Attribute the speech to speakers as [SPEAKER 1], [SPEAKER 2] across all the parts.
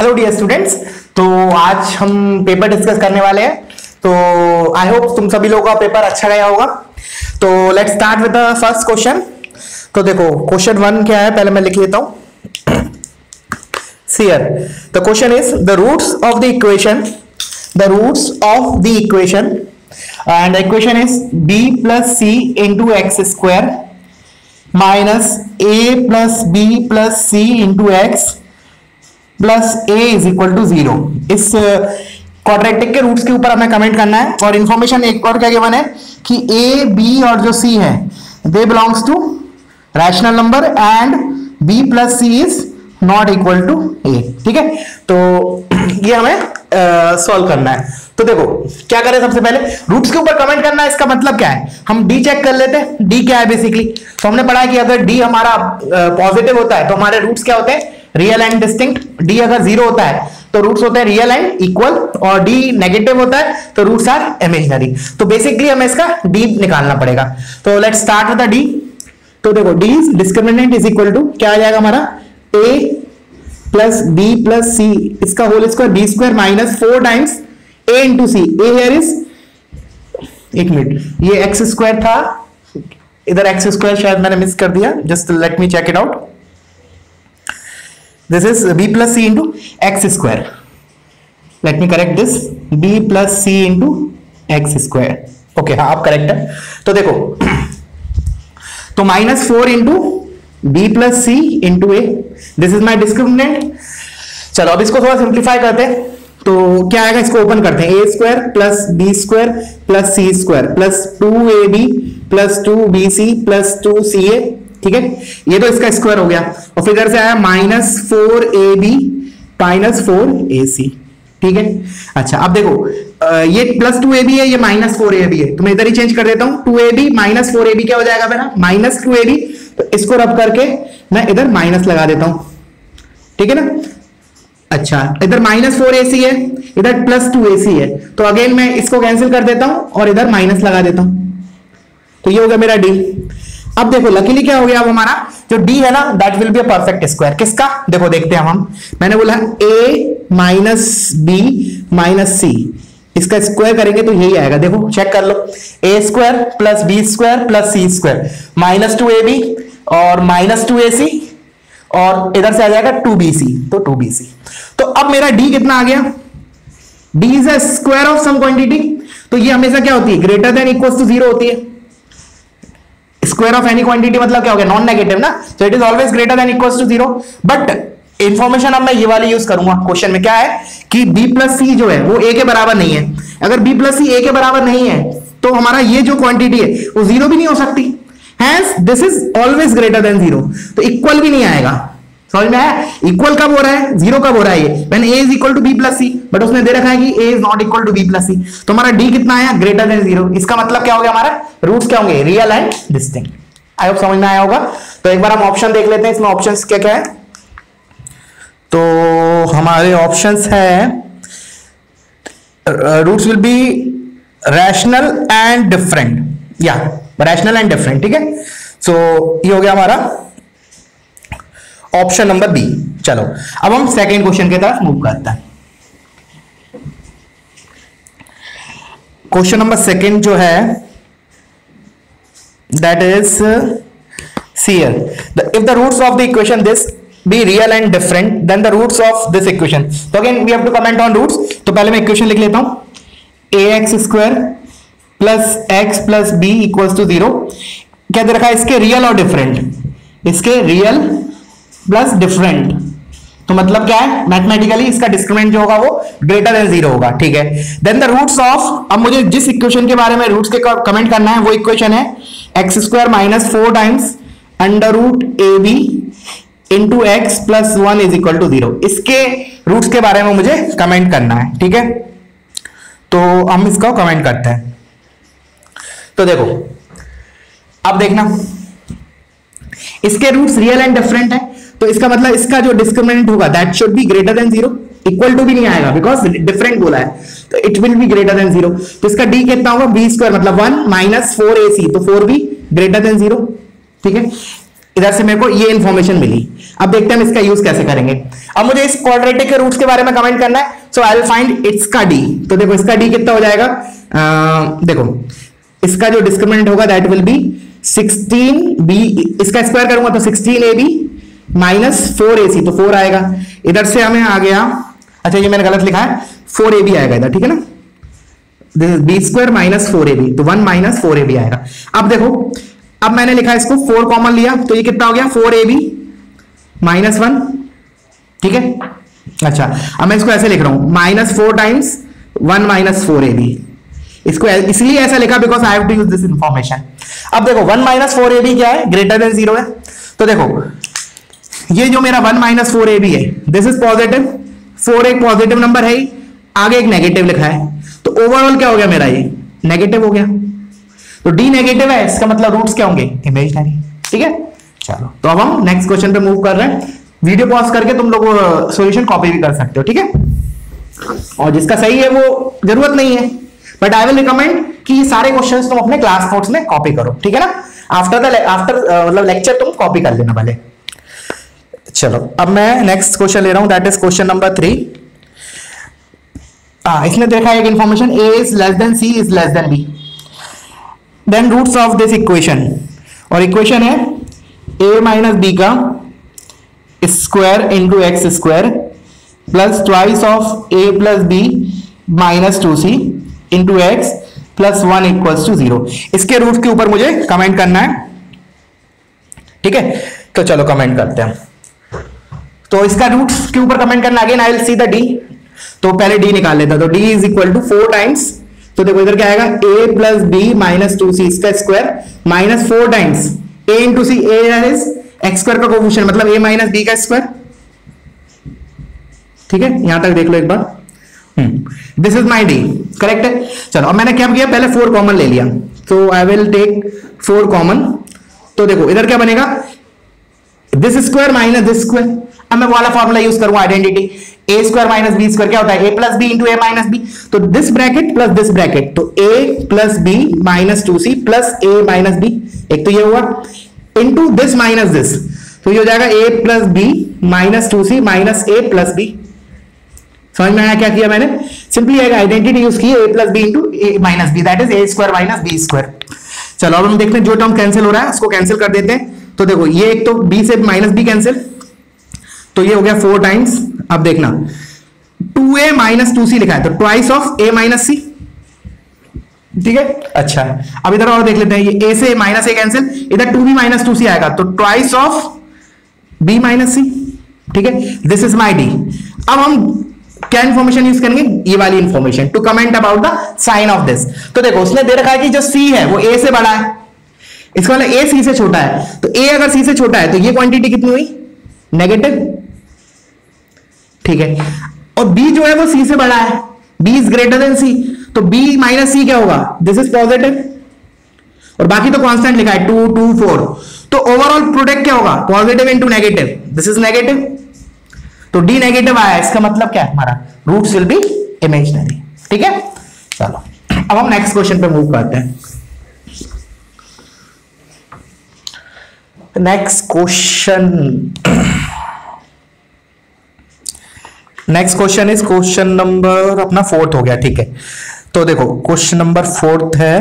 [SPEAKER 1] Hello dear students. तो आज हम पेपर डिस्कस करने वाले हैं। तो आई होप तुम सभी लोगों का पेपर अच्छा गया होगा। तो let's start with the first question. तो देखो क्वेश्चन 1 क्या है, पहले मैं लिख लेता हूं। Here the question is the roots of the equation, and the equation is b plus c into x square minus a plus b plus c into x plus a is equal to 0। इस quadratic के roots के ऊपर हमें comment करना है। और information एक और क्या गिवन है कि a b और जो c है they belongs to rational number and b plus c is not equal to a। ठीक है, तो ये हमें सॉल्व करना है। तो देखो क्या करें, सबसे पहले रूट्स के ऊपर कमेंट करना है। इसका मतलब क्या है, हम d चेक कर लेते हैं। d क्या है बेसिकली, तो हमने पढ़ा कि अगर d हमारा पॉजिटिव होता है तो हमारे रूट्स क्या होते हैं, रियल एंड डिस्टिंक्ट। d अगर 0 होता है तो रूट्स होते हैं रियल एंड इक्वल, और d नेगेटिव होता है तो रूट्स आर इमेजिनरी। तो बेसिकली हमें इसका d निकालना पड़ेगा। तो let's start with the d। तो देखो d discriminant is equal to क्या आ जाएगा हमारा, a plus b plus c इसका whole square b square minus 4 times a into c। a here is, एक मिनट, ये x स्क्वायर था, इधर x स्क्वायर शायद मैंने मिस कर दिया, just let me check it out. This is b plus c into x square. Let me correct this. b plus c into x square. Okay, हाँ अब correct है। तो देखो तो minus 4 into B plus C into A, this is my discriminant. चलो अब इसको थोड़ा सिंप्लीफाई करते हैं। तो क्या आएगा, इसको ओपन करते हैं। A square plus B square plus C square plus 2ab plus 2bc plus 2ca। ठीक है, ये तो इसका स्क्वायर हो गया। और फिर इधर से आया माइनस 4ab माइनस 4ac। ठीक है, अच्छा अब देखो ये प्लस 2ab है, ये माइनस 4ab है, तो मैं इधर ही चेंज कर देता हूं। 2ab माइनस 4ab क्या हो जाएगा मेरा, माइनस 2ab। तो इसको रब करके मैं इधर माइनस लगा देता हूं। ठीक है ना, अच्छा इधर माइनस 4ac है, इधर प्लस 2ac है, तो अगेन मैं इसको कैंसिल कर देता हूं और इधर माइनस लगा देता हूं। तो ये हो गया मेरा d। अब देखो लकीली क्या हो गया, अब हमारा जो d है ना, that will be a perfect square. किसका, देखो देखते हैं हम। मैंने बोला a minus B minus C, इसका स्क्वायर करेंगे तो यही आएगा। देखो चेक कर लो, a square plus B square plus C square minus 2ab और माइनस 2ac, और इधर से आ जाएगा 2bc, तो 2bc। तो अब मेरा d कितना आ गया, d is a square of some quantity. तो ये हमेशा क्या होती है, ग्रेटर देन इक्वल्स टू 0 होती है। स्क्वायर ऑफ एनी क्वांटिटी मतलब क्या हो गया, नॉन नेगेटिव ना, तो it is always greater than equals to 0। But information अब मैं ये वाली यूज करूंगा। क्वेश्चन में क्या है कि b प्लस सी जो है वो a के बराबर नहीं है। अगर b प्लस सी a के बराबर नहीं है तो हमारा ये जो क्वांटिटी है वो 0 भी नहीं हो सकती। Hence this is always greater than 0, तो इक्वल भी नहीं आएगा। समझ में आया, इक्वल कब हो रहा है, 0 कब हो रहा है ये, when a is equal to b plus C, but उसने दे रखा है कि a is not equal to b plus C. तो हमारा d कितना आया, ग्रेटर देन 0। इसका मतलब क्या हो गया, हमारा रूट्स क्या होंगे, real and distinct. I hope समझ में आया होगा। तो एक बार हम ऑप्शन देख लेते हैं, इसमें ऑप्शंस क्या क्या है। तो हमारे ऑप्शंस है roots will be rational and different, या रैशनल एंड डिफरेंट। ठीक है, सो ये हो गया हमारा ऑप्शन नंबर बी। चलो अब हम सेकेंड क्वेश्चन की तरफ मूव करते हैं। क्वेश्चन नंबर सेकेंड जो है that is see here, if the roots of the equation this be real and different, then the roots of this equation, so again we have to comment on roots। तो पहले मैं equation लिख लेता हूं, ax square plus x plus B equals to 0। क्या दे रखा है, इसके रियल और डिफरेंट, इसके रियल प्लस डिफरेंट। तो मतलब क्या है, मैथमेटिकली इसका डिस्क्रिमिनेंट जो होगा वो ग्रेटर देन 0 होगा। ठीक है, देन द रूट्स ऑफ, अब मुझे जिस इक्वेशन के बारे में रूट्स के कमेंट करना है वो इक्वेशन है x square minus 4 times under root A B into x plus 1 is equal to 0। इसके रूट्स के बारे में मुझे कमेंट करना है। ठीक है, तो हम इसको कमेंट करते हैं। तो देखो अब देखना, इसके रूट्स रियल एंड डिफरेंट है, तो इसका मतलब इसका जो डिस्क्रिमिनेंट होगा that should be greater than 0। Equal to भी नहीं आएगा बिकॉज डिफरेंट बोला है, तो it will be greater than 0। तो इसका d कितना होगा, b स्क्वायर मतलब 1 माइनस 4ac, तो 4 भी ग्रेटर देन 0। ठीक है, इधर से मेरे को ये इंफॉर्मेशन मिली। अब देखते हैं हम इसका यूज कैसे करेंगे। अब मुझे इस क्वाड्रेटिक के रूट्स के बारे में कमेंट करना है, so I will find its का डी। तो देखो इसका डी कितना हो जाएगा, देखो इसका जो डिस्क्रिमिनेंट होगा दैट विल बी 16b, इसका स्क्वायर करूंगा तो 16ab माइनस 4ac, तो 4 आएगा। इधर से हमें आ गया, अच्छा ये मैंने गलत लिखा है, 4ab आएगा इधर, ठीक है ना, this is B square minus 4ab, तो 1 माइनस 4ab आएगा। अब देखो, अब मैंने लिखा इसको 4 कॉमन लिया तो ये कितना हो गया 4ab माइनस 1, ठीक है। अच्छा अब मैं इसको ऐसे लिख रहा हूं -4 टाइम्स 1 माइनस 4ab, इसको इसलिए ऐसा लिखा because I have to use this information. अब देखो 1 माइनस 4ab क्या है, ग्रेटर देन 0 है, तो देखो ये जो मेरा 1 माइनस 4ab है दिस इज पॉजिटिव, 4 एक पॉजिटिव नंबर है ही, आगे एक नेगेटिव लिखा है, तो ओवरऑल क्या हो गया मेरा, ये नेगेटिव हो गया, तो डी नेगेटिव है, इसका मतलब रूट्स क्या होंगे, इमेजिनरी, ठीक है। चलो तो अब हम नेक्स्ट क्वेश्चन पे मूव कर रहे हैं। वीडियो पॉज करके तुम लोग सॉल्यूशन कॉपी भी कर सकते हो, ठीक है, और जिसका सही है वो जरूरत नहीं है, बट आई विल रिकमेंड कि ये सारे क्वेश्चंस तुम अपने क्लास नोट्स में कॉपी करो, ठीक है ना, आफ्टर मतलब लेक्चर तुम कॉपी कर लेना भले। चलो अब मैं नेक्स्ट क्वेश्चन ले रहा हूं, दैट इज क्वेश्चन नंबर 3। इसने देखा एक information, a is less than c is less than b, then roots of this equation, और इक्वेशन है a माइनस बी का square into x square plus twice of a plus B minus 2c into x plus 1 equals to 0। इसके root के ऊपर मुझे comment करना है, ठीक है, तो चलो कमेंट करते हैं। तो इसका रूट के ऊपर कमेंट करना, again I will see the D, तो पहले डी निकाल लेता, तो D is equal to 4 times, तो देखो इधर क्या आएगा a plus B minus 2c इसका square minus 4 times a into C, a is X square का कोफिशिएंट मतलब a माइनस बी का स्क्वायर, ठीक है, यहां तक देख लो एक बार, this is my D, correct है। चलो अब मैंने क्या किया, पहले 4 कॉमन ले लिया, तो आई विल टेक 4 कॉमन, तो देखो इधर क्या बनेगा, this square minus this square, अब मैं वाला फॉर्मूला यूज करूंगा identity, A square minus B square क्या होता है, A plus B into A minus B, तो this bracket plus this bracket, तो A plus B minus 2c plus A minus B, एक तो ये हुआ, इंटू दिस माइनस दिस, तो ये हो जाएगा A plus B minus 2c minus A plus B. समझ में आया क्या किया मैंने, सिंपली एक आइडेंटिटी यूज की, A plus B into A minus B, that is A square minus B square. चलो अब हम देखते हैं जो टर्म कैंसिल हो रहा है उसको कैंसिल कर देते हैं, तो देखो ये एक तो b से माइनस बी कैंसिल, तो ये हो गया 4 टाइम्स, अब देखना 2a माइनस 2c लिखा है, तो twice of a minus c, ठीक है। अच्छा अब इधर और देख लेते हैं, ये a से माइनस a कैंसिल, इधर 2b माइनस 2c आएगा, तो twice of b minus c, ठीक है, दिस इज माई डी। अब हम क्या इंफॉर्मेशन यूज करेंगे, ये वाली information, to comment about the sign of this. तो देखो उसने दे रखा है कि जो c है वो a से बड़ा है, इसका मतलब a c से छोटा है, तो a अगर c से छोटा है तो ये क्वांटिटी कितनी हुई, नेगेटिव, ठीक है, और b जो है वो c से बड़ा है, b is greater than c, तो b माइनस c क्या होगा, दिस इज पॉजिटिव, और बाकी तो कांस्टेंट लिखा है 2 2 4, तो ओवरऑल प्रोडक्ट क्या होगा, positive into negative, this is negative, तो d नेगेटिव आया, इसका मतलब क्या है, हमारा रूट्स विल बी इमेजिनरी, ठीक है। चलो अब हम नेक्स्ट क्वेश्चन पे मूव करते हैं। Next question is question number अपना 4th हो गया, ठीक है। तो देखो क्वेश्चन नंबर 4th है,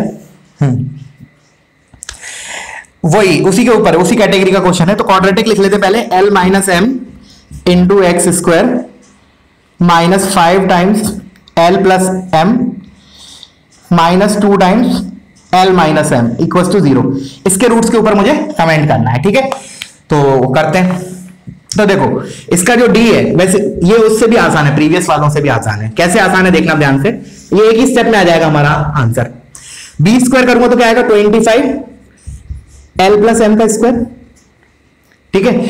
[SPEAKER 1] वही उसी के ऊपर उसी कैटेगरी का क्वेश्चन है, तो क्वाड्रेटिक लिख लेते पहले, l minus M into x square minus 5 times l plus M minus 2 times l minus M equal to 0। इसके रूट्स के ऊपर मुझे कमेंट करना है, ठीक है, तो करते हैं। तो देखो इसका जो d है, वैसे ये उससे भी आसान है, प्रीवियस वालों से भी आसान है, कैसे आसान है देखना ध्यान से, ये एक ही स्टेप में आ जाएगा हमारा आंसर, b स्क्वायर करूंगा तो क्या आएगा 25 l प्लस एम का स्क्वायर, ठीक है,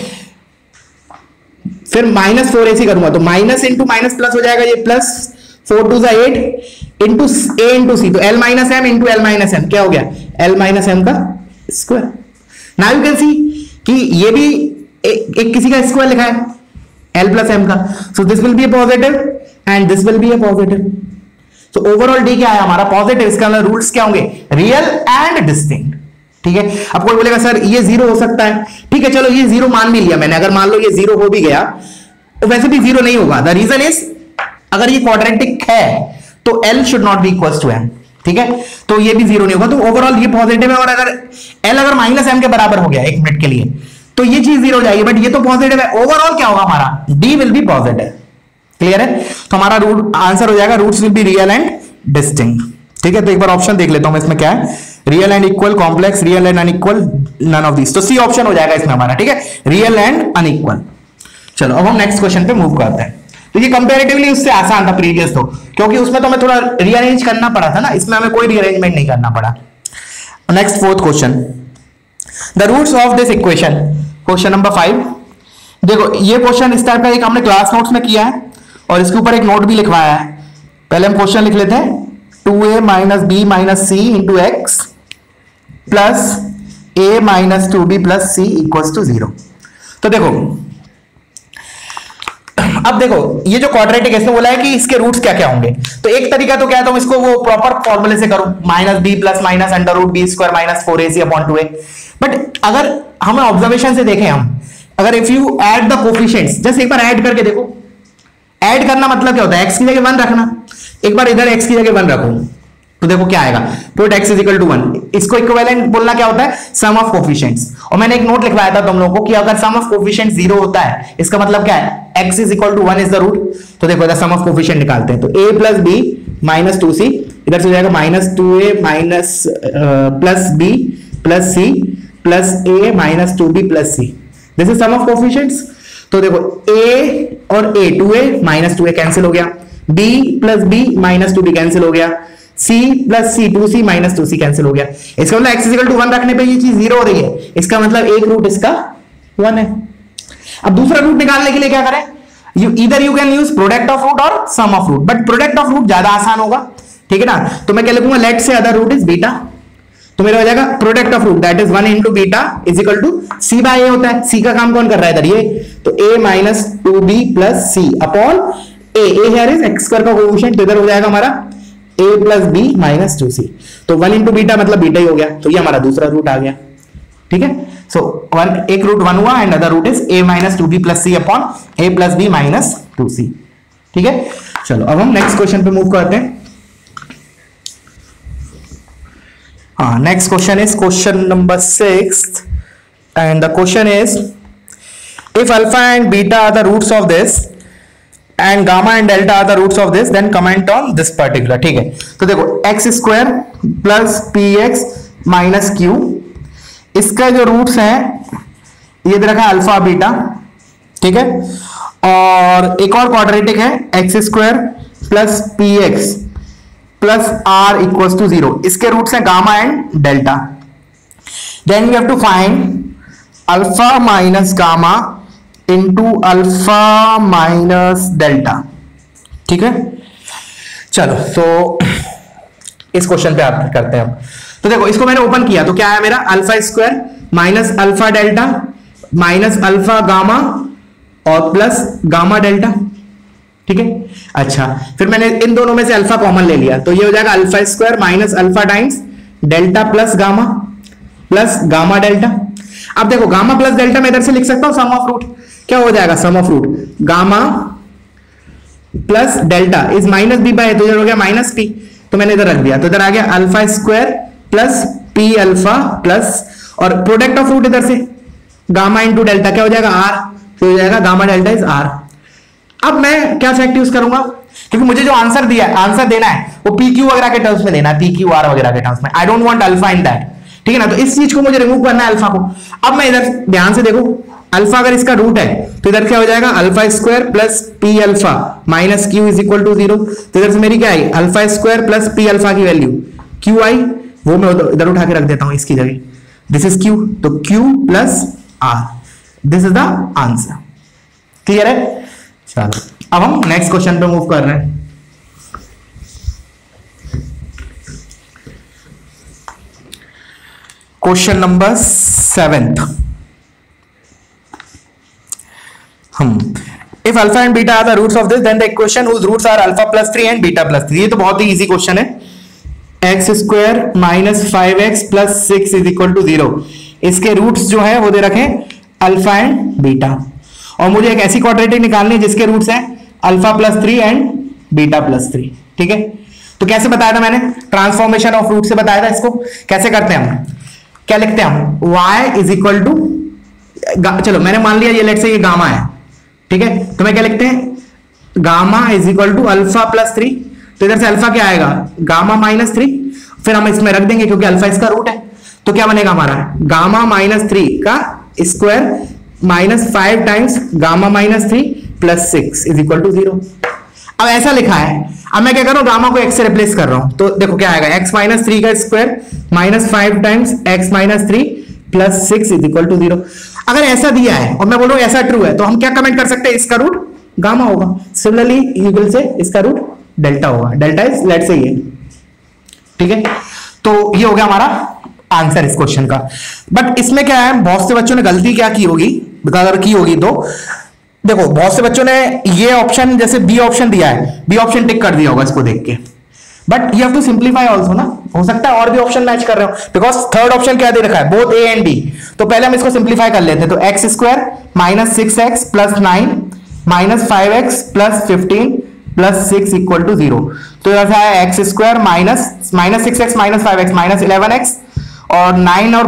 [SPEAKER 1] फिर माइनस 4ac करूंगा तो माइनस इंटू माइनस प्लस हो जाएगा, ये प्लस 4 2 8 इंटू a इंटू c, तो l minus M into l minus M क्या हो गया, l माइनस एम का square. Now you can see कि ये भी एक किसी का स्क्वायर लिखा है l प्लस एम का, so this will be a positive and this will be a positive, so overall D क्या है हमारा, पॉजिटिव, इसका रूट्स क्या होंगे, रियल एंड डिस्टिंक्ट, ठीक है। अब कोई बोलेगा सर ये 0 हो सकता है, ठीक है चलो ये 0 मान भी लिया मैंने, अगर मान लो ये 0 हो भी गया तो वैसे भी 0 नहीं होगा। द रीजन इज अगर ये क्वाड्रेटिक है तो L should not be equal to M, ठीक है, तो ये भी 0 नहीं होगा। तो ओवरऑल ये पॉजिटिव है, और अगर L अगर -M के बराबर हो गया 1 मिनट के लिए तो ये चीज 0 हो जाएगी, बट ये तो पॉजिटिव है। ओवरऑल क्या होगा हमारा, D will be positive. Clear है, तो हमारा रूट आंसर हो जाएगा roots will be real and distinct. ठीक है, तो एक बार ऑप्शन देख लेता हूं मैं इसमें क्या है, real and equal, complex, real and unequal, none of this. तो सी ऑप्शन हो जाएगा इसमें हमारा, ठीक है, रियल एंड अनइक्वल। चलो अब हम नेक्स्ट क्वेश्चन पे मूव करते हैं। तो ये कंपैरेटिवली उससे आसान था प्रीवियस तो, क्योंकि उसमें तो हमें थोड़ा रीअरेंज करना पड़ा था ना, इसमें हमें कोई रीअरेंजमेंट नहीं करना पड़ा। Next fourth question, the roots of this equation, question number 5। देखो ये क्वेश्चन इस टाइप का एक हमने क्लास नोट्स में किया है और इसके ऊपर एक नोट भी लिखवाया है। पहले हम क्वेश्चन लिख लेते हैं, 2a minus B minus C into x plus a minus 2b plus C equals to 0। तो देखो अब देखो ये जो क्वाड्रेटिक है इसमें बोला है कि इसके रूट्स क्या क्या होंगे। तो एक तरीका तो क्या है, तो इसको वो प्रॉपर फॉर्मूले से करो, minus b plus minus under root b square minus 4ac upon 2a। But अगर हमें ऑब्जर्वेशन से देखें हम, अगर if you add the coefficients, just एक बार ऐड करके देखो। ऐड करना मतलब क्या होता है, x की जगह 1 रखना, एक बार इधर x की जगह 1 रखो तो देखो क्या आएगा, put x is equal to 1। इसको इक्विवेलेंट बोलना क्या होता है, सम ऑफ कोफिशिएंट्स। और मैंने एक नोट लिखवाया था तुम लोगों को कि अगर सम ऑफ कोफिशिएंट्स 0 होता है इसका मतलब क्या है, x is equal to 1 is the root. तो देखो इधर सम ऑफ कोफिशिएंट निकालते हैं, तो a plus b minus 2c, इधर से हो जाएगा minus 2a minus plus b plus c plus a minus 2b plus c। This is sum of coefficients. तो देखो a और a 2a minus 2a cancel हो गया, b plus b minus 2b cancel हो गया, c plus c 2c minus 2c cancel हो गया। इसका मतलब x इक्वल टू 1 रखने पे ये चीज 0 हो रही है, इसका मतलब एक रूट इसका 1 है। अब दूसरा रूट निकालने के लिए क्या करें, either you can use product of root और sum of root, but product of root ज्यादा आसान होगा, ठीक है ना। तो मैं क्या लिखूंगा, लेट से अदर रूट इज बीटा, तो मेरा हो जाएगा product of root that is 1 into beta is equal to c by a होता है। c का काम कौन कर रहा है इधर, ये तो a minus 2b plus c upon a here is x square का कोएफिशिएंट, तो इधर हो जाएगा हमारा a plus b minus 2c। तो 1 इंटू बीटा मतलब बीटा ही हो गया, तो ये हमारा दूसरा रूट आ गया, ठीक है। सो एक रूट 1 हुआ and other root is a minus 2b plus c upon a plus b minus 2c, ठीक है। चलो अब हम नेक्स्ट क्वेश्चन पे मूव करते हैं। Next question is question number 6 and the question is, if alpha and beta are the roots of this and gamma and delta are the roots of this, then comment on this particular, ठीक है। तो देखो x square plus px minus q, इसका जो roots हैं ये दे रखा है अल्फा बीटा, ठीक है। और एक और क्वाड्रेटिक है x square plus px plus r equals to 0, इसके रूट्स हैं gamma and delta. Then we have to find alpha minus gamma into alpha minus delta, ठीक है। चलो तो इस क्वेश्चन पे आप करते हैं। तो देखो इसको मैंने ओपन किया तो क्या है मेरा, alpha square minus alpha delta minus alpha gamma और प्लस गामा डेल्टा, ठीक है। अच्छा फिर मैंने इन दोनों में से अल्फा कॉमन ले लिया, तो ये हो जाएगा alpha square minus alpha times delta plus gamma delta. अब देखो गामा प्लस डेल्टा मैं इधर से लिख सकता हूं सम ऑफ रूट, क्या हो जाएगा sum of root, gamma plus delta is minus b by, तो इधर हो गया माइनस पी, तो मैंने इधर रख दिया, तो इधर आ गया alpha square plus p alpha plus, और प्रोडक्ट ऑफ रूट इधर से गामा इंटू डेल्टा क्या हो जाएगा आर, तो हो जाएगा गामा डेल्टा इज आर। अब मैं क्या फैक्ट यूज करूंगा, क्योंकि मुझे जो आंसर दिया आंसर देना है वो पी क्यू वगैरह के टर्म्स में देना है, पी क्यू आर वगैरह के टर्म्स में, I don't want alpha in that, ठीक है ना। तो इस चीज को मुझे रिमूव करना है अल्फा को। अब मैं इधर ध्यान से देखो, अल्फा अगर इसका रूट है तो इधर क्या हो जाएगा alpha square plus p alpha minus q is equal to 0, तो इधर से मेरी क्या आई alpha square plus p alpha की वैल्यू क्यू आई, वो मैं इधर उठा के रख देता हूं इसकी जगह, दिस इज क्यू, तो q plus r, this is the answer. Clear है। चलो अब हम नेक्स्ट क्वेश्चन पे मूव कर रहे हैं। Question number 7, if alpha and beta are the roots of this, then the equation whose roots are alpha plus 3 and beta plus 3, ये तो बहुत ही इजी क्वेश्चन है, x square minus 5x plus 6 is equal to 0। इसके roots जो है वो दे रखे अल्फा एंड बीटा, और मुझे एक ऐसी क्वाड्रेटिक निकालनी है जिसके रूट्स हैं alpha plus 3 and beta plus 3। ठीक है, तो कैसे बताया था मैंने? ट्रांसफॉर्मेशन ऑफ रूट से बताया था। इसको कैसे करते हैं हम? क्या लिखते हैं हम? y इज इक्वल टू, चलो मैंने मान लिया ये लेट से ये गामा है, ठीक है, तो मैं क्या लिखते हैं? Gamma is equal to alpha plus 3, तो इधर से अल्फा क्या आएगा? गामा माइनस 3, फिर हम इसमें रख देंगे क्योंकि अल्फा इसका रूट है, तो क्या बनेगा हमारा? गामा माइनस 3 का square minus 5 times gamma minus 3 plus 6 is equal to 0। अब ऐसा लिखा है, अब मैं क्या कर रहा हूं? गामा को x से रिप्लेस कर रहा हूं, तो देखो क्या आएगा? x माइनस 3 का square minus 5 times x minus 3 plus 6 is equal to 0। अगर ऐसा दिया है और मैं बोल रहा हूं ऐसा ट्रू है, तो हम क्या कमेंट कर सकते हैं? इसका रूट गामा होगा। सिमिलरली यू विल से इसका रूट डेल्टा होगा। डेल्टा इज लेट से ये, ठीक है, तो ये हो गया हमारा आंसर इस क्वेश्चन का। बट इसमें क्या है, बहुत से बच्चों ने गलती क्या की होगी, अगर की होगी तो देखो, बहुत से बच्चों ने ये ऑप्शन जैसे बी ऑप्शन दिया है, बी ऑप्शन टिक कर दिया होगा इसको देख के, but you have to simplify also ना। हो सकता है और भी ऑप्शन मैच कर रहे हो, बिकॉज थर्ड ऑप्शन क्या दे रखा है? Both A and B. तो पहले हम इसको सिंप्लीफाई कर लेते हैं, तो एक्स स्क्वायर माइनस 6x प्लस 9 minus 5x plus 15 plus 6 equal to 0। तो ऐसा है x square minus 6x minus 5x minus 11x, और 9 और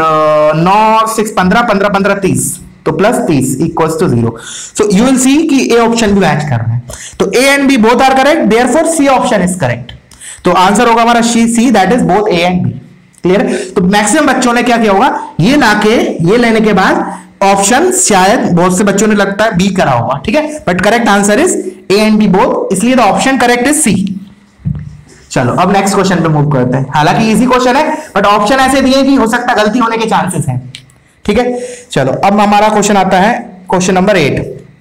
[SPEAKER 1] 9 और 6 15 15 15 30, तो plus 30 equals to 0। So you will see कि ए ऑप्शन भी मैच कर रहा है, तो A and B both are correct, therefore C option is correct. तो आंसर होगा हमारा C, that is both A and B. Clear है? तो मैक्सिमम बच्चों ने क्या किया होगा, ये लाके ये लेने के बाद ऑप्शन शायद बहुत से बच्चों ने लगता है बी करा होगा, ठीक है, but correct answer is A and B both, इसलिए the option correct is C. चलो अब नेक्स्ट क्वेश्चन पे मूव करते हैं। हालांकि इजी क्वेश्चन है, बट ऑप्शन ऐसे दिए कि हो सकता है गलती होने के चांसेस हैं, ठीक है। चलो अब हमारा क्वेश्चन आता है, क्वेश्चन नंबर 8।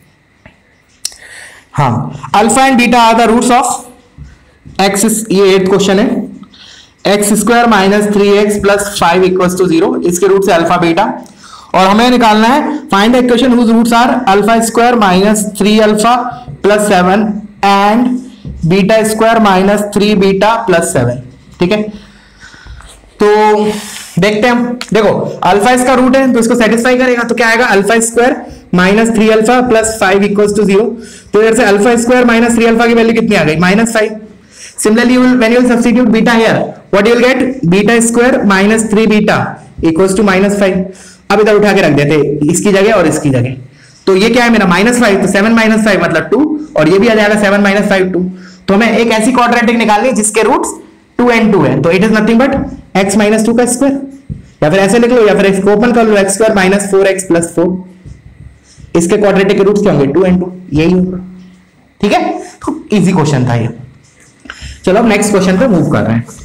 [SPEAKER 1] हाँ, alpha and beta are the roots of x, ये 8th क्वेश्चन है। X square minus 3x plus 5 equals to 0, इसके रूट से अल्फा बीटा, और हमें निकालना है find the equation whose roots are alpha square minus 3 alpha plus 7 and beta square minus 3 beta plus 7, ठीक है। तो देखते हैं हम, देखो अल्फा इसका रूट है तो इसको सेटिस्फाई करेगा, तो क्या आएगा? Alpha square minus 3 alpha plus 5 equals to 0। तो इधर से अल्फा स्क्वायर माइनस 3 अल्फा की वैल्यू कितनी आ गई? -5। Similarly, when you will substitute beta here, what you will get? Beta square minus 3 beta equals to -5। अब इधर उठा के रख देते इसकी जगह और इसकी जगह, तो ये क्या है मेरा? -5, तो 7 - 5 मतलब 2, और ये भी आ जाएगा 7 - 5 2। तो हमें एक ऐसी क्वाड्रेटिक निकालनी है जिसके रूट्स 2 and 2 है, तो it is nothing but x - 2 का स्क्वायर, या फिर ऐसे लिख लो, या फिर इसको ओपन कर लो, x square minus 4x plus 4। इसके क्वाड्रेटिक के रूट्स क्या होंगे? 2 and 2, यही होगा, ठीक है। तो इजी क्वेश्चन था ये। चलो अब नेक्स्ट क्वेश्चन पे मूव कर रहे हैं।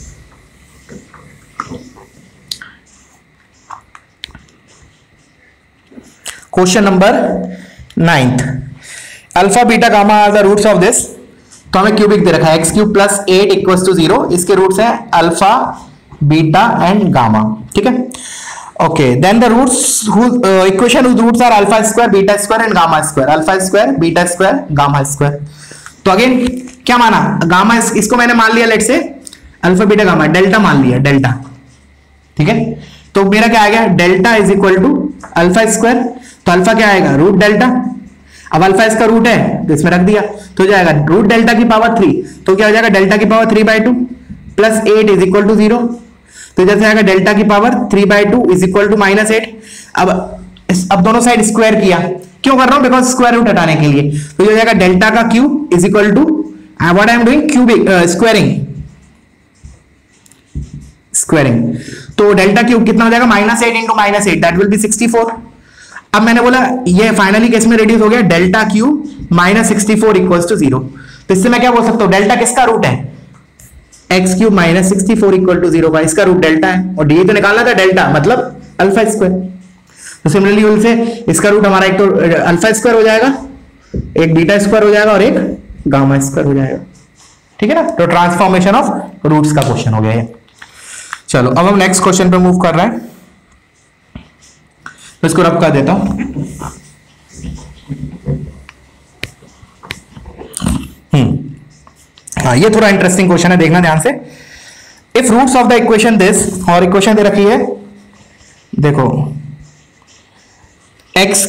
[SPEAKER 1] Question number 9th, alpha beta gamma are the roots of this. तो हमें क्यूबिक दे रखा है x³ प्लस 8 इक्वल्स टू 0, इसके रूट्स है अल्फा बीटा एंड गामा, ठीक है। Okay, then the roots equation whose roots are alpha square beta square and gamma square, alpha square beta square gamma square. तो again क्या माना? Gamma, इसको मैंने मान लिया लेट से अल्फा बीटा गामा, डेल्टा मान लिया, डेल्टा, ठीक है। तो मेरा क्या आ गया? Delta is equal to alpha square, तो अल्फा क्या आएगा? Root delta. अब अल्फा इसका रूट है तो इसमें रख दिया, तो जाएगा रूट डेल्टा की पावर 3, तो क्या हो जाएगा? डेल्टा की power 3/2 plus 8 is equal to 0। तो जैसे आएगा डेल्टा की पावर 3/2 इज इक्वल टू -8। अब दोनों साइड स्क्वायर किया, क्यों कर रहा हूं? बिकॉज स्क्वायर रूट हटाने के लिए। तो ये हो जाएगा डेल्टा का cube is equal to what I am doing, cubic squaring. तो डेल्टा क्यूब कितना हो जाएगा? -8 इंटू -8, दैट विल बी 64। अब मैंने बोला ये फाइनली केस में रिड्यूस हो गया, डेल्टा क्यूब -64 इक्वल्स टू 0। तो इससे मैं क्या बोल सकता हूं? डेल्टा किसका रूट है? x³ -64 इक्वल टू 0 का इसका रूट डेल्टा है, और डी तो निकालना था डेल्टा मतलब अल्फा स्क्वायर। तो सिमिलरली यूल से इसका रूट हमारा एक तो अल्फा स्क्वायर हो जाएगा, एक बीटा स्क्वायर हो जाएगा, और एक गामा स्क्वायर हो जाएगा, ठीक है ना। तो ट्रांसफॉर्मेशन ऑफ रूट्स का क्वेश्चन हो गया ये। चलो अब हम नेक्स्ट क्वेश्चन पे मूव कर रहे हैं, तो इसको रब कर देता हूं। हाँ, ये थोड़ा इंटरेस्टिंग क्वेश्चन है, देखना ध्यान से। If roots of the equation this, और इक्वेशन दे रखी है देखो x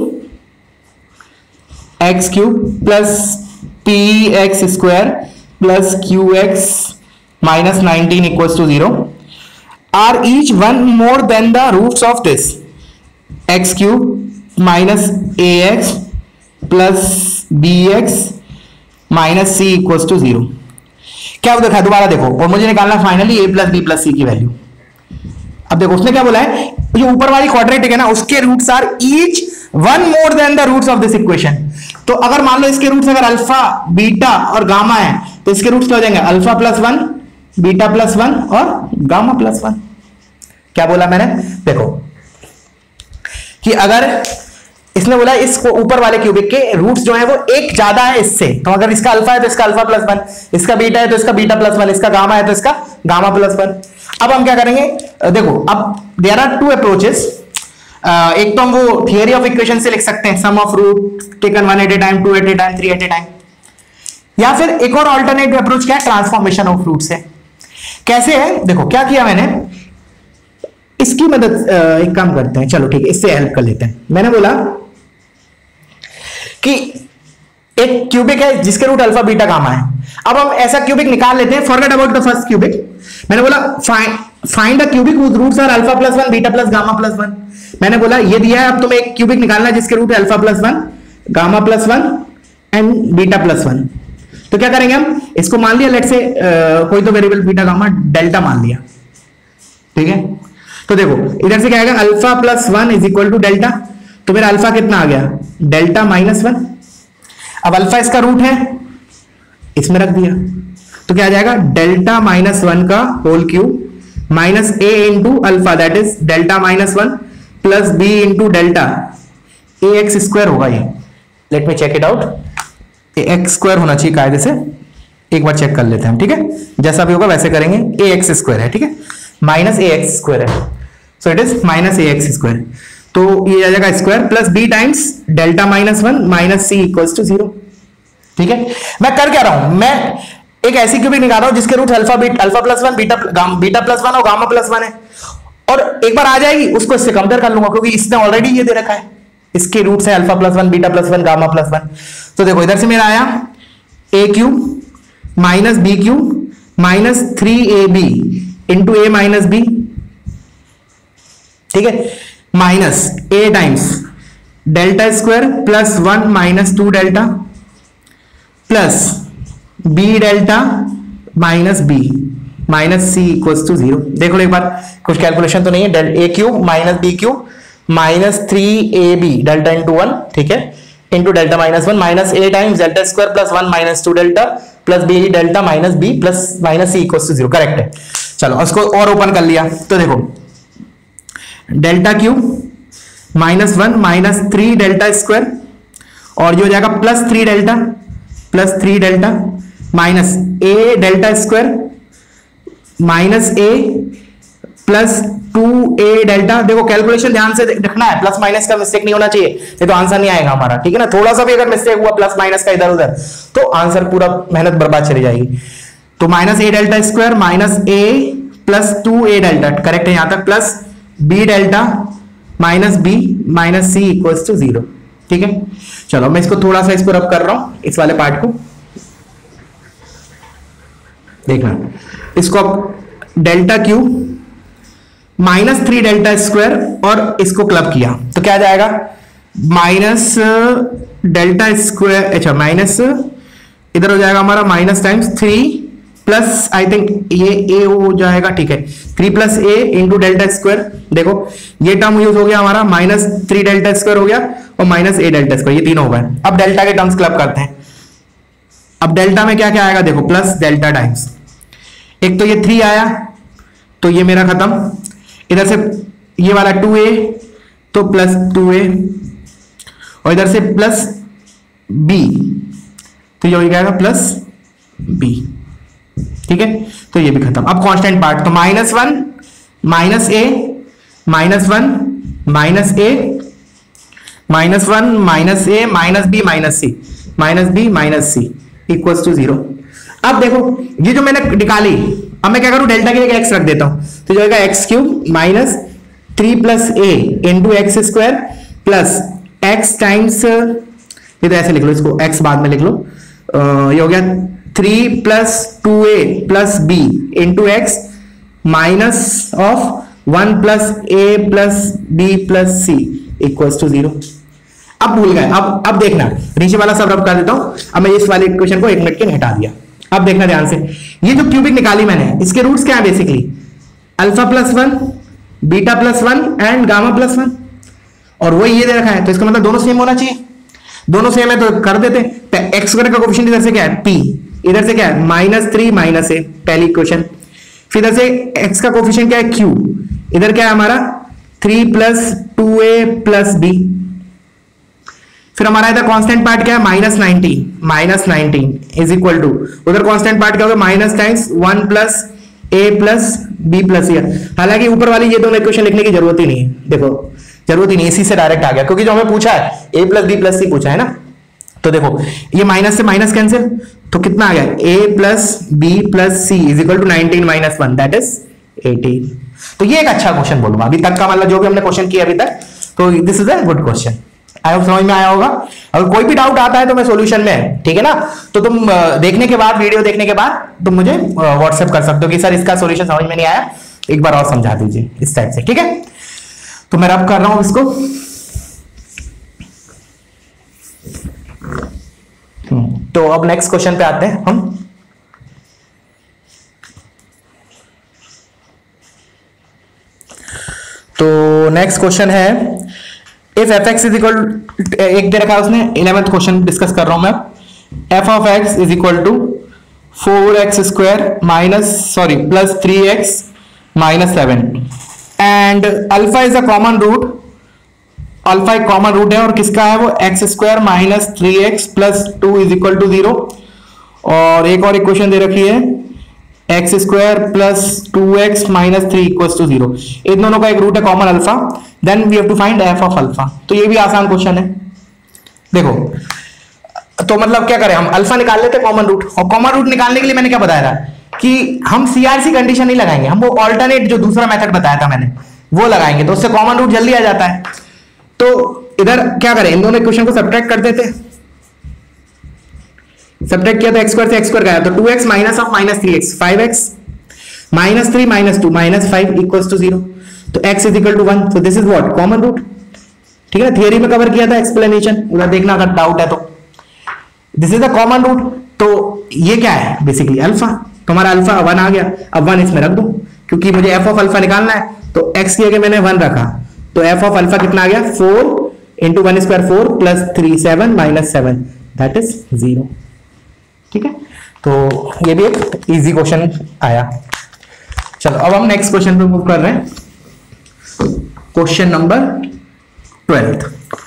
[SPEAKER 1] cube plus p x square plus q x minus 19 equals to 0 are each one more than the roots of this x cube minus a x plus b x minus c equals to 0। क्या देखा है दोबारा देखो, और मुझे निकालना finally a plus b plus c की value. अब देखो उसने क्या बोला है, जो ऊपर वाली क्वाड्रेटिक है ना उसके roots are each one more than the roots of this equation. तो अगर मान लो इसके रूट्स अगर अल्फा बीटा और गामा है तो इसके रूट्स क्या हो जाएंगे, अल्फा प्लस 1 बीटा प्लस 1 और गामा प्लस 1। क्या बोला मैंने, देखो कि अगर इसने बोला इसको ऊपर वाले क्यूबिक के रूट्स जो है वो एक ज्यादा है इससे, तो अगर इसका अल्फा है तो इसका अल्फा प्लस 1, इसका बीटा है तो इसका बीटा प्लस 1, इसका गामा है तो इसका गामा प्लस 1। अब हम क्या करेंगे, देखो अब देयर आर टू अप्रोचेस। एक तो हम वो थियरी ऑफ इक्वेशन से लिख सकते हैं, sum of root taken 1 at a time, 2 at a time, 3 at a time, या फिर एक और अल्टरनेटिव अप्रोच क्या है, ट्रांसफॉर्मेशन ऑफ रूट से। कैसे है, देखो क्या किया मैंने, इसकी मदद एक काम करते हैं, चलो ठीक है इससे हेल्प कर लेते हैं। मैंने बोला कि एक क्यूबिक है जिसके रूट अल्फा बीटा गामा है। अब हम ऐसा क्यूबिक निकाल लेते हैं, forget about the first cubic. मैंने बोला find the cubic whose roots are alpha plus 1 beta plus gamma plus 1। मैंने बोला ये दिया है, अब तुम्हें एक क्यूबिक निकालना है जिसके रूट है alpha plus 1 gamma plus 1 and beta plus 1। तो क्या करेंगे हम, इसको मान लिया लेट से कोई तो वेरिएबल बीटा गामा डेल्टा मान लिया, ठीक है। तो देखो इधर से क्या आएगा, alpha plus 1 is equal to delta, तो मेरा अल्फा कितना आ गया, डेल्टा माइनस 1। अब अल्फा इसका रूट है, इसमें रख दिया, तो क्या आ जाएगा, डेल्टा माइनस 1 का whole cube minus a into alpha that is delta minus 1 plus B into delta a x square होगा ये। Let me check it out, a x square होना चाहिए कायदे से, एक बार चेक कर लेते हैं हम, ठीक है। जैसा भी होगा वैसे करेंगे, ए एक्स स्क्वायर है, ठीक है, माइनस ए एक्स स्क्वायर है, so it is minus a x square. तो ये आ जाएगा square plus b times delta minus 1 minus c equals to 0, ठीक है। मैं कर क्या रहा हूं, मैं एक ऐसी क्यूबिक निकाल रहा हूं जिसके रूट अल्फा प्लस 1 बीटा प्लस 1 और गामा प्लस 1 है, और एक बार आ जाएगी उसको इससे कंपेयर कर लूंगा क्योंकि इसने ऑलरेडी ये दे रखा है, इसके रूट्स है alpha plus 1 beta plus 1 gamma plus 1। तो देखो इधर से मेरा आया a cube minus b cube minus 3ab into A minus b, ठीक है, minus a times delta square plus 1 minus 2 delta plus b delta minus B minus c equals to 0। देख लो एक बार, कुछ कैलकुलेशन तो नहीं है, a cube minus b cube minus 3ab delta into 1, ठीक है, into delta minus 1 minus a times delta square plus 1 minus 2 delta plus b delta minus b plus minus c equals to 0, correct है। चलो उसको और open कर लिया, तो देखो delta cube minus 1 minus 3 delta square, और जो हो जाएगा plus 3 delta minus a delta square minus A plus 2a delta. देखो कैलकुलेशन ध्यान से रखना है, प्लस माइनस का मिस्टेक नहीं होना चाहिए, ये तो आंसर नहीं आएगा हमारा, ठीक है ना। थोड़ा सा भी अगर मिस्टेक हुआ प्लस माइनस का इधर उधर तो आंसर पूरा मेहनत बर्बाद चली जाएगी। तो minus a delta square minus A plus 2a delta, correct है यहां तक, plus b delta minus B minus c equals to 0, ठीक है। चलो मैं इसको थोड़ा सा इसको रब कर रहा हूं, इस वाले पार्ट को देखना, इसको अब delta cube minus 3 delta square और इसको क्लब किया तो क्या जाएगा, माइनस डेल्टा स्क्वायर, अच्छा माइनस इधर हो जाएगा हमारा minus times 3 plus I think ये ए हो जाएगा, ठीक है, 3 plus a into delta square. देखो ये टर्म यूज हो गया हमारा, माइनस 3 डेल्टा स्क्वायर हो गया और माइनस ए डेल्टा स्क्वायर, ये तीनों हो गए। अब डेल्टा के टर्म्स क्लब करते हैं। अब डेल्टा में क्या क्या आएगा, देखो प्लस डेल्टा टाइम्स, एक तो ये 3 आया तो ये मेरा खत्म, इधर से ये वाला 2a तो प्लस 2a, और इधर से प्लस b तो ये हो जाएगा प्लस b, ठीक है। तो ये भी खत्म। अब कांस्टेंट पार्ट, तो minus 1 minus a minus 1 minus a minus 1 minus a minus b minus c minus b minus c equals to 0। अब देखो ये जो मैंने निकाली अब मैं क्या करूं, डेल्टा की जगह एक्स रख देता हूं, तो जो होगा x cube minus 3 plus a into x square plus x times, ये तो ऐसे लिख लो इसको, एक्स बाद में लिख लो, ये हो गया 3 plus 2a plus B into x minus of 1 plus a plus b plus C equals to 0। अब भूल गए, अब देखना, नीचे वाला सब रब कर देता हूं। अब मैं इस वाले इक्वेशन को 1 मिनट के लिए हटा दिया। अब देखना ध्यान से, ये जो क्यूबिक निकाली मैंने, इसके रूट्स क्या है basically, alpha plus 1, beta plus 1 and gamma plus 1, और वो ये दे रखा है, तो इसका मतलब दोनों सेम होना चाहिए। दोनों सेम है तो कर देते। एक्स स्क्वायर का कोफिशिएंट इधर से क्या है p, इधर से क्या है -3 माइनस ए, पहली इक्वेशन। फिर इधर से x का कोफिशिएंट क्या है q, इधर क्या है हमारा 3 प्लस 2a प्लस b। फिर हमारा इधर कांस्टेंट पार्ट क्या है -19 इज इक्वल टू, उधर कांस्टेंट पार्ट क्या होगा minus times 1 plus a plus b plus c। हालांकि ऊपर वाली ये दोनों इक्वेशन लिखने की जरूरत ही नहीं है, देखो जरूरत ही नहीं, इसी से डायरेक्ट आ गया, क्योंकि जो हमें पूछा है a plus b plus c पूछा है ना। तो देखो ये माइनस से माइनस कैंसिल, तो कितना आ गया a plus b plus c is equal to 19 minus 1 that is 18। तो ये एक अच्छा क्वेश्चन बोलूंगा अभी तक का, मतलब जो भी हमने क्वेश्चन किया अभी तक, तो this is a good question. I hope समझ में आया होगा। अगर कोई भी डाउट आता है तो मैं सॉल्यूशन में, ठीक है ना, तो तुम देखने के बाद, वीडियो देखने के बाद तुम मुझे व्हाट्सएप कर सकते हो कि सर इसका सॉल्यूशन समझ में नहीं आया, एक बार और समझा दीजिए इस टाइप से, ठीक है। तो मैं रब कर रहा हूं इसको। तो अब नेक्स्ट क्वेश्चन पे आते हैं हम। तो नेक्स्ट क्वेश्चन है, if f x is equal, एक दे रखा है उसने, 11th क्वेश्चन डिस्कस कर रहा हूं मैं। F of x is equal to 4x square plus 3x minus 7 and alpha is a common root, alpha एक कॉमन रूट है और किसका है वो x square minus 3x plus 2 is equal to 0। और एक और इक्वेशन दे रखी है x square plus 2x minus 3 equals to 0। इन दोनों का एक रूट है common alpha, then we have to find F of alpha. तो ये भी आसान क्वेश्चन है। देखो तो मतलब क्या करें हम, अल्फा निकाल लेते हैं कॉमन रूट, और कॉमन रूट निकालने के लिए मैंने क्या बताया था कि हम सीआरसी कंडीशन नहीं लगाएंगे, हम वो ऑल्टरनेट जो दूसरा मेथड बताया था मैंने वो लगाएंगे, तो उससे कॉमन रूट जल्दी आ जाता है। तो इधर क्या करें, इन दोनों इक्वेशन को सब्ट्रैक्ट कर देते हैं। सब्ट्रैक्ट किया तो एक्स स्क्वायर से एक्स स्क्वायर गया, तो 2x minus of minus 3x 5x minus 3 minus 2 minus 5 equals to 0। तो x इज इक्वल टू 1, तो this is what common root, ठीक है। थियरी में कवर किया था, एक्सप्लेनेशन उधर देखना अगर डाउट है तो। This is the common root, तो ये क्या है बेसिकली अल्फा, तो हमारा अल्फा 1 आ गया। अब 1 इसमें रख दूं क्योंकि मुझे एफ ऑफ अल्फा निकालना है, तो x की जगह मैंने 1 रखा, तो एफ ऑफ अल्फा कितना आ गया 4 into 1 square 4 plus 3 7 minus 7 that is 0, ठीक है। तो ये भी एक इजी क्वेश्चन आया। चलो अब हम नेक्स्ट क्वेश्चन पे मूव कर रहे हैं, क्वेश्चन नंबर 12।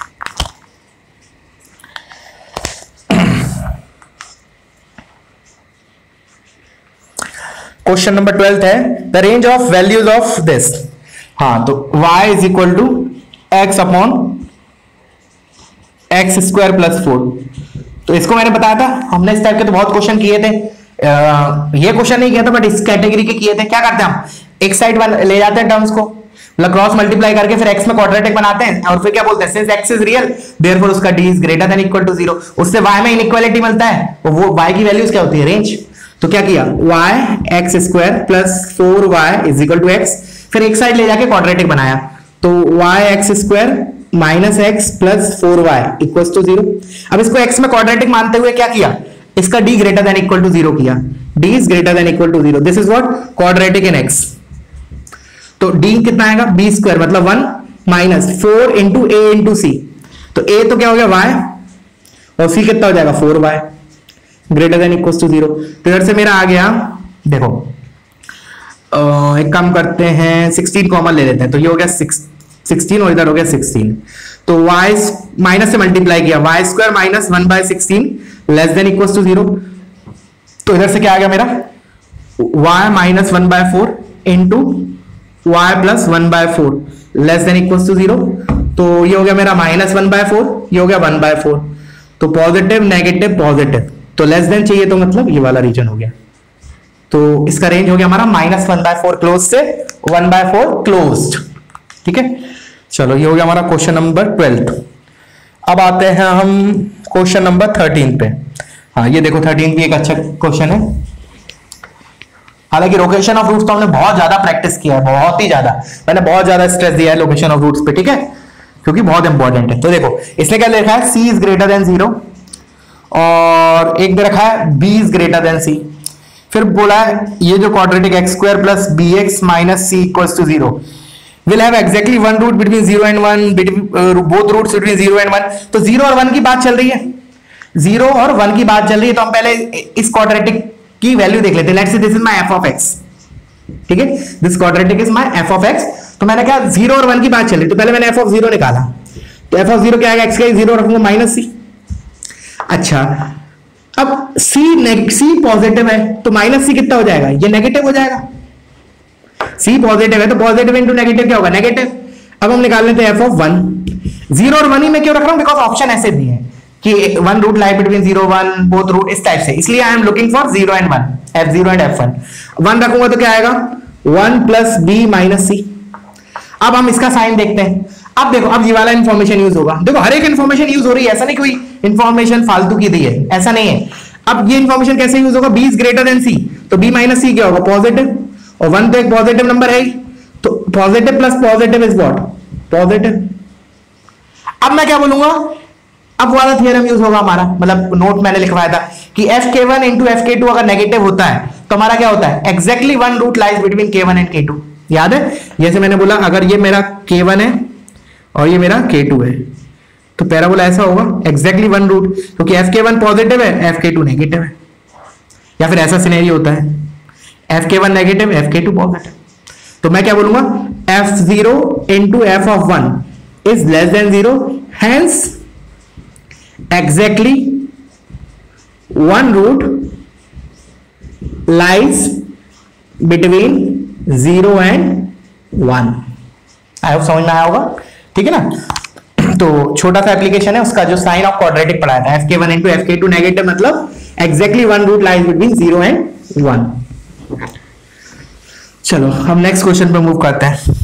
[SPEAKER 1] क्वेश्चन नंबर 12 है the range of values of this. हाँ, तो y is equal to x upon x square plus 4। तो इसको मैंने बताया था, हमने इस टाइप के तो बहुत क्वेश्चन किए थे, ये क्वेश्चन नहीं किया था बट इस कैटेगरी के किए थे। क्या करते हैं हम, एक साइड ले जाते हैं टर्म्स को, मतलब क्रॉस मल्टीप्लाई करके फिर x में क्वाड्रेटिक बनाते हैं, और फिर क्या बोलते हैं since x is real therefore उसका d is greater than equal to 0। उससे y में इनइक्वालिटी मिलता है, वो y की वैल्यूज क्या होती है रेंज। तो क्या किया y x square plus 4y is equal to x, फिर एक साइड ले जाके क्वाड्रेटिक बनाया, तो y x square minus x plus 4y equal to 0। अब इसको x में क्वाड्रेटिक मानते हुए क्या किया, इसका d greater than equal to 0 किया, d is greater than equal to 0, this is what quadratic in x। तो d कितना आएगा b स्क्वायर मतलब 1 minus 4 into a into c, तो a तो क्या हो गया y और c कितना हो जाएगा 4y greater than equal to 0। तो इधर से मेरा आ गया, देखो एक काम करते हैं 16 कॉमन ले लेते हैं, तो ये हो गया 16 और इधर हो गया 16, तो y माइनस से मल्टीप्लाई किया y square minus 1/16 less than equal to 0। तो इधर से क्या आ गया मेरा y minus 1/4 into y plus 1/4 less than equal to 0। तो ये हो गया मेरा माइनस 1/4, ये हो गया 1/4, तो पॉजिटिव नेगेटिव पॉजिटिव, तो लेस देन चाहिए तो मतलब ये वाला रीजन हो गया। तो इसका रेंज हो गया हमारा -1/4 क्लोज से 1/4 क्लोज्ड। ठीक है, चलो ये हो गया हमारा क्वेश्चन नंबर 12। अब आते हैं हम क्वेश्चन नंबर 13 पे। हाँ ये देखो 13 भी एक अच्छा क्वेश्चन है। हालांकि लोकेशन ऑफ रूट्स तो हमने बहुत ज्यादा प्रैक्टिस किया है, बहुत ही ज्यादा, मैंने बहुत ज्यादा स्ट्रेस दिया है लोकेशन ऑफ रूट्स पे। ठीक है, क्योंकि बहुत इंपॉर्टेंट है। तो देखो इसने क्या लिखा है, c इज ग्रेटर देन 0 और एक दे रखा है b is greater than c। फिर बोला है ये जो quadratic x² plus bx minus c equals to 0 will have exactly one root between 0 and 1 both roots between 0 and 1। तो 0 और 1 की बात चल रही है, 0 और 1 की बात चल रही है, तो हम पहले इस क्वाड्रेटिक की वैल्यू देख लेते हैं। Let's say this is my f of x। ठीक है, this quadratic is my f of x। तो मैंने कहा 0 और 1 की बात चल रही, तो पहले मैंने f of 0 निकाला। तो f of 0 क्या आएगा, x का 0 रखूंगा माइनस c। अच्छा, अब c पॉजिटिव है तो माइनस c कितना हो जाएगा, ये नेगेटिव हो जाएगा। c पॉजिटिव है तो पॉजिटिव इंटू नेगेटिव क्या होगा, नेगेटिव। अब हम निकाल लेते हैं f of 1। 0 और 1 ही मैं क्यों रख रहा हूं, बिकॉज ऑप्शन ऐसे दिए हैं कि one root lie between 0 1 both root, इस टाइप से, इसलिए I am looking for 0 and 1, f0 and f1। 1 रखूंगा तो क्या आएगा 1 प्लस b माइनस c। अब हम इसका साइन देखते हैं। अब देखो, अब ये वाला इंफॉर्मेशन यूज होगा। देखो हर एक इंफॉर्मेशन यूज हो रही है, ऐसा नहीं कोई इंफॉर्मेशन फालतू की दी है, ऐसा नहीं है। अब ये इंफॉर्मेशन कैसे यूज होगा, b is greater than c, तो b माइनस c क्या होगा, पॉजिटिव, और 1 तो एक पॉजिटिव नंबर है ही, तो positive plus positive is what, positive. अब मैं क्या बोलूंगा, अब वाला थ्योरम यूज होगा हमारा, मतलब नोट मैंने लिखवाया था कि fk1 इंटू fk2 अगर नेगेटिव होता है तो हमारा क्या होता है, exactly one root lies between k1 and k2। याद है, जैसे मैंने बोला अगर ये मेरा k1 है और ये मेरा k2 है, तो पैराबोला ऐसा होगा एग्जैक्टली वन रूट, क्योंकि fk1 पॉजिटिव है fk2 नेगेटिव है। या फिर ऐसा सिनेरियो होता है fk1 नेगेटिव fk2 पॉजिटिव, तो मैं क्या बोलूंगा, f0 into f of 1 is less than 0, hence exactly one root lies between 0 and 1। I hope समझ में आया होगा। ठीक है ना, तो छोटा सा एप्लीकेशन है उसका, जो साइन ऑफ क्वाड्रेटिक पढ़ाया था, fk1 इंटू fk2 नेगेटिव, मतलब exactly one root lies between 0 and 1। चलो हम नेक्स्ट क्वेश्चन पे मूव करते हैं।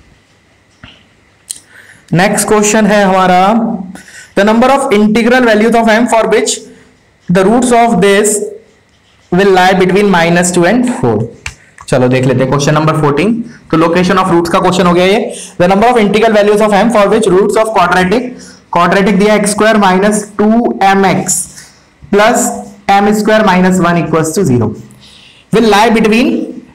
[SPEAKER 1] नेक्स्ट क्वेश्चन है हमारा, the number of integral values of m for which the roots of this will lie between -2 and 4। चलो देख लेते हैं क्वेश्चन नंबर 14। तो लोकेशन ऑफ रूट्स का क्वेश्चन हो गया ये। the number of integral values of m for which roots of quadratic दिया x² minus 2mx plus m² minus 1 equals to 0 will lie between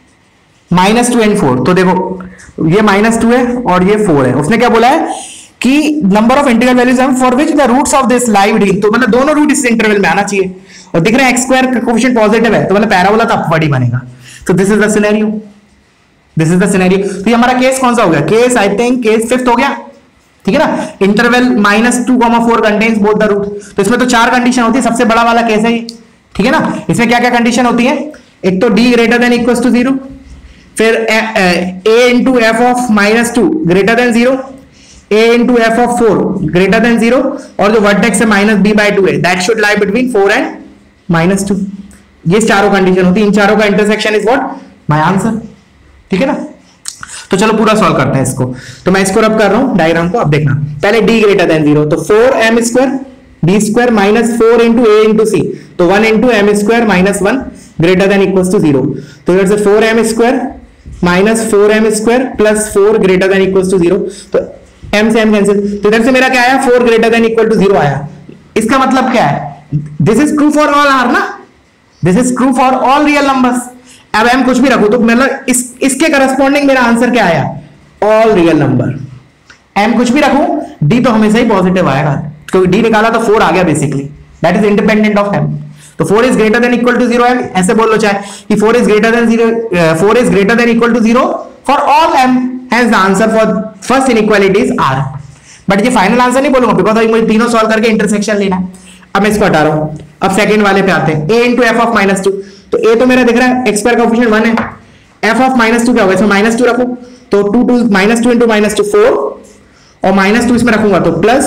[SPEAKER 1] -2 and 4। तो देखो ये -2 है और ये 4 है। उसने क्या बोला है कि नंबर ऑफ इंटीग्रल वैल्यूज हैं for which the roots of this lie between, तो मतलब दोनों रूट इस इंटरवल में आना चाहिए। और दिख रहा है x² का कोएफिशिएंट पॉजिटिव है, तो मतलब पैराबोला तो अपवर्ड ही बनेगा। तो this is the scenario, this is the scenario. तो ये हमारा केस कौन सा हो गया, case I think case 5th हो गया। ठीक है ना, interval -2, 4 contains both the root. तो इसमें तो 4 कंडीशन होती है, सबसे बड़ा वाला केस है ये। ठीक है ना, इसमें क्या क्या कंडीशन होती है, एक तो d greater than equals to 0, फिर a into f of -2 greater than 0, a into f of 4 greater than 0, और जो वर्टेक्स है -b/2 है, that should lie between 4 and -2। ये चारों कंडीशन होती है, इन चारों का intersection is what, my answer. ठीक है ना, तो चलो पूरा सॉल्व करते हैं इसको। तो मैं इसको रब कर रहा हूं डायग्राम को, अब देखना। पहले d ग्रेटर देन 0, तो 4m² d² minus 4 into a into c, तो 1 into m² minus 1 greater than equals to 0। तो इधर से 4m² minus 4m² plus 4 greater than equals to 0, तो m से m कैंसिल, तो इधर से मेरा क्या आया, 4 ग्रेटर देन इक्वल टू 0 आया। इसका मतलब क्या है, this is true for all r ना, this is true for all real numbers. अब m कुछ भी रखो तो मतलब इसके करस्पॉन्डिंग मेरा आंसर क्या आया, ऑल रियल नंबर। m कुछ भी रखूं, d तो हमेशा ही पॉजिटिव आएगा, क्योंकि d निकाला तो 4 आ गया basically, that is independent of m। तो 4 is greater than equal to 0 m, ऐसे बोल लो चाहे कि 4 is greater than 0, 4 is greater than equal to 0 for all m, hence the answer for first inequality is r। But ये final answer नहीं बोलूंगा, because अभी मुझे तीनों सॉल्व करके इंटरसेक्शन लेना है। अब मैं इसको हटा रहा हूं, अब सेकंड वाले पे आते हैं, a इंटू f ऑफ -2। तो a तो मेरा दिख रहा है x² का कोएफिशिएंट 1 है, f ऑफ -2 क्या होगा, इसमें -2 रखूं तो 2 -2 इंटू -2 4, और -2 इसमें रखूंगा तो plus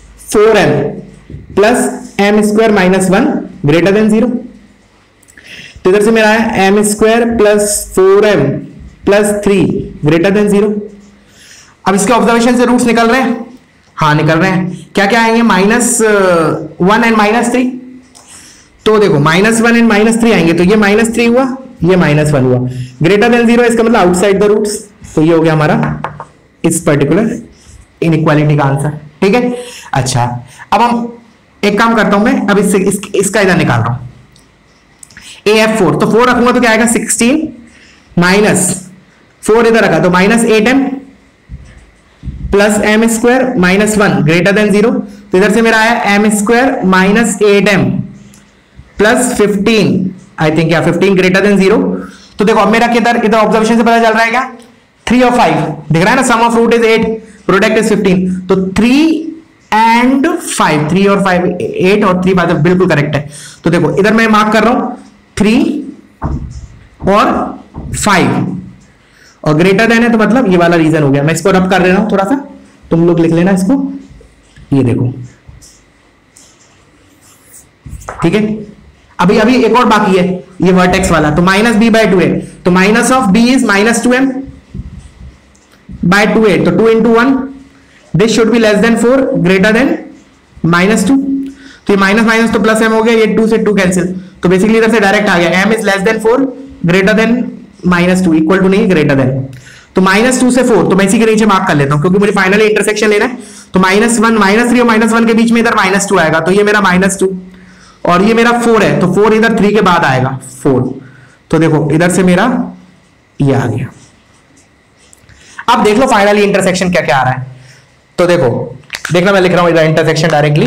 [SPEAKER 1] 4m plus m² -1 greater than 0। तो इधर से मेरा है m square plus 4m plus 3 greater than 0। अब इसके ऑब्जर्वेशन से रूट्स निकल रहे हैं, हाँ निकल रहे हैं। क्या क्या आएंगे, -1 एंड -3। तो देखो -1 एंड -3 आएंगे, तो ये -3 हुआ, ये -1 हुआ। ग्रेटर देन 0 इसका मतलब आउटसाइड द रूट्स, तो ये हो गया हमारा इस पर्टिकुलर इनइक्वालिटी का आंसर। ठीक है, अच्छा अब हम एक काम करता हूं मैं, अब इसका इधर निकाल रहा हूं AF4, तो 4 रखूंगा तो क्या आएगा 16 माइनस 4 इधर रखा तो -8m plus m square -1 greater than 0। तो इधर से मेरा आया m square -8m plus 15, I think क्या 15 ग्रेटर देन 0। तो देखो अब मेरा किधर, इधर ऑब्जर्वेशन से पता चल रहा है क्या, 3 और 5 दिख रहा है ना, sum of root is 8, product is 15। तो 3 एंड 5, 3 और 5 8 और 3 5 बिल्कुल करेक्ट है। तो देखो इधर मैं मार्क कर रहा हूं 3 और 5 और ग्रेटर देन है, तो मतलब ये वाला रीजन हो गया। मैं इसको रब कर रहा हूं थोड़ा सा, तुम लोग लिख लेना इसको, ये देखो ठीक है। अभी एक और बाकी है, ये वर्टेक्स वाला, तो -b/2 है, तो minus of b is -2m by 2a, तो 2 into 1, this should be less than 4 greater than -2। तो ये माइनस माइनस तो प्लस m हो गया, ये 2 से 2 कैंसिल, तो बेसिकली इधर से डायरेक्ट आ गया m is less than 4 greater than -2, equal to नहीं ग्रेटर देन। तो -2 से 4, तो मैं इसी के नीचे मार्क कर लेता हूं क्योंकि मुझे फाइनली इंटरसेक्शन लेना है। तो -1 -3 और -1 के बीच में इधर -2 आएगा, तो ये मेरा -2 और ये मेरा 4 है, तो 4 इधर 3 के बाद आएगा 4। तो देखो इधर से मेरा ये आ गया। अब देख लो फाइनली इंटरसेक्शन क्या क्या आ रहा है। तो देखो देखना, मैं लिख रहा हूं इधर इंटरसेक्शन डायरेक्टली।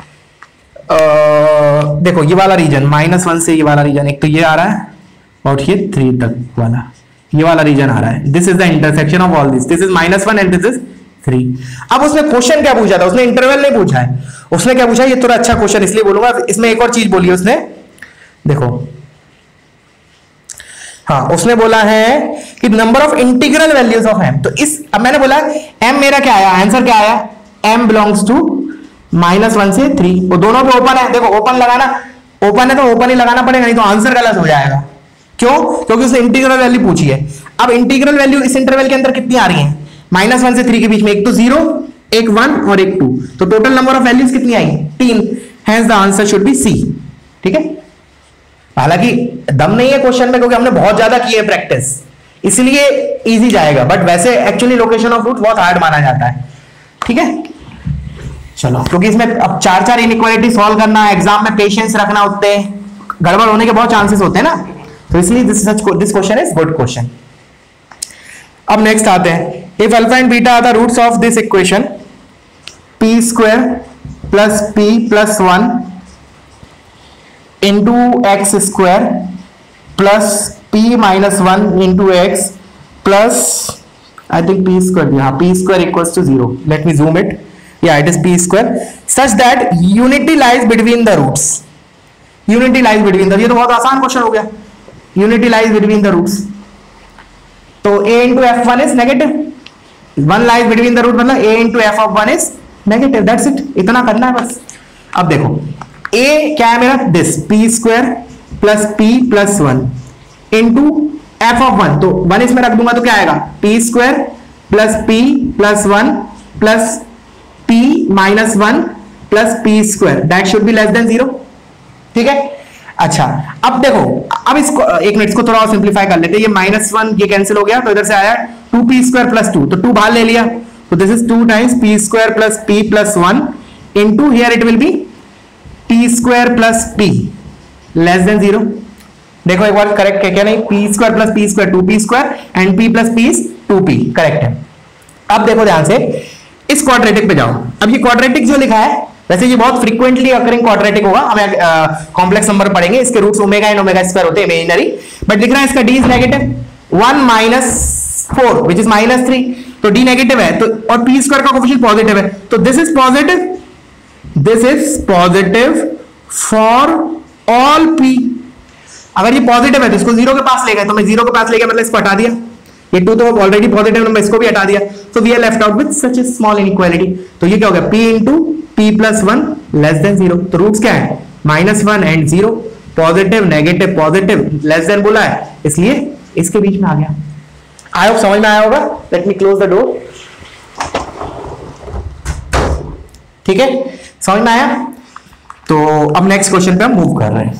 [SPEAKER 1] देखो ये वाला रीजन -1 से ये वाला रीजन, एक तो ये आ रहा है और ये 3 तक वाला, ये वाला रीजन आ रहा है। This is the intersection of all this is -1 and this is 3। अब उसने क्वेश्चन क्या पूछा था, उसने इंटरवल नहीं पूछा है, उसने क्या पूछा, ये थोड़ा अच्छा क्वेश्चन इसलिए बोलूंगा, इसमें एक और चीज बोली है उसने, देखो हाँ उसने बोला है कि number of integral values of m। तो इस, अब मैंने बोला m मेरा क्या आया, आंसर क्या आया, m बिलोंग्स टू -1 से 3, वो दोनों पे ओपन है। देखो ओपन लगाना, ओपन है तो ओपन ही लगाना पड़ेगा, नहीं तो आंसर गलत हो जाएगा। क्यों, क्योंकि उसने इंटीग्रल वैल्यू पूछी है। अब इंटीग्रल वैल्यू इस इंटरवल के अंदर कितनी आ रही है, -1 से 3 के बीच में, एक तो 0, एक 1 और एक 2, तो टोटल नंबर ऑफ वैल्यूज कितनी आई, 3। Hence the answer should be C। ठीक है, हालांकि दम नहीं है क्वेश्चन में क्योंकि हमने बहुत ज्यादा की है प्रैक्टिस, इसलिए इजी जाएगा, बट वैसे एक्चुअली लोकेशन ऑफ रूट बहुत हार्ड माना जाता है। ठीक है, चलो, क्योंकि इसमें अब 4 इनइक्वालिटी सॉल्व करना, एग्जाम में पेशेंस रखना, उतने गड़बड़ होने के बहुत चांसेस होते हैं ना, तो इसलिए this question is good question. अब नेक्स्ट आते हैं, if alpha and beta are the roots of this equation p² plus p plus 1 into x square plus p minus 1 into x plus I think p square, yeah, p square equals to 0. Let me zoom it. Yeah, it is p square such that unity lies between the roots. Unity lies between the, ये तो बहुत आसान question हो गया, unity lies between the roots। तो a into f1 is negative, 1 lies between the root मतलब a into f of 1 is negative, that's it, इतना करना है बस। अब देखो a क्या है मेरा, this p² plus p plus 1 into f of 1, तो 1 इसमें रख दूंगा तो क्या आएगा, p² plus p plus 1 plus p minus 1 plus p², that should be less than 0। ठीक है, अच्छा अब देखो, अब इसको एक मिनट, इसको थोड़ा और सिंप्लीफाई कर लेते हैं। ये -1 ये कैंसिल हो गया, तो इधर से आया 2p² प्लस 2, तो 2 बाहर ले लिया, तो this is 2 times p² plus p plus 1 into here it will be p² plus p less than 0। देखो एक बार करेक्ट है क्या, नहीं, p² plus p² 2p² and p plus p is 2p, correct है। अब देखो ध्यान से, इस क्वाड्रेटिक पे जाओ। अब ये क्वाड्रेटिक जो लिखा है, वैसे ये बहुत फ्रीक्वेंटली अकरिंग क्वाड्रेटिक होगा, हमें कॉम्प्लेक्स नंबर पढ़ेंगे, इसके roots omega and omega square होते हैं इमेजिनरी, बट लिख रहा है इसका d is negative 1 minus 4 which is -3, तो d नेगेटिव है, तो और p² का कोएफिशिएंट पॉजिटिव है, तो this is positive, this is positive for all p। अगर ये पॉजिटिव है तो इसको 0 के पास ले गए, तो मैं 0 के पास ले गया मतलब इसको हटा दिया, ये 2 तो ऑलरेडी पॉजिटिव नंबर, इसको भी हटा दिया, तो we are left out with such a small inequality. तो ये क्या हो गया, p into p plus 1 less than 0, तो रूट्स क्या है, -1 and 0, positive negative positive less than बोला है, इसलिए इसके बीच में आ गया। आई होप समझ में आया होगा। Let me close the door. ठीक है, समझ में आया। तो अब नेक्स्ट क्वेश्चन पे हम मूव कर रहे हैं।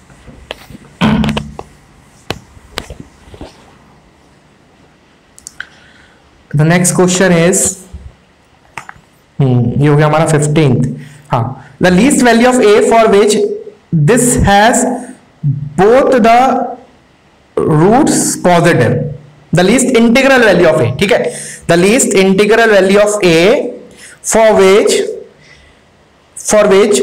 [SPEAKER 1] द नेक्स्ट क्वेश्चन इज ये हो गया हमारा 15th। हाँ, the least value of a for which this has both the roots positive, the least integral value of a. ठीक है, the least integral value of a for which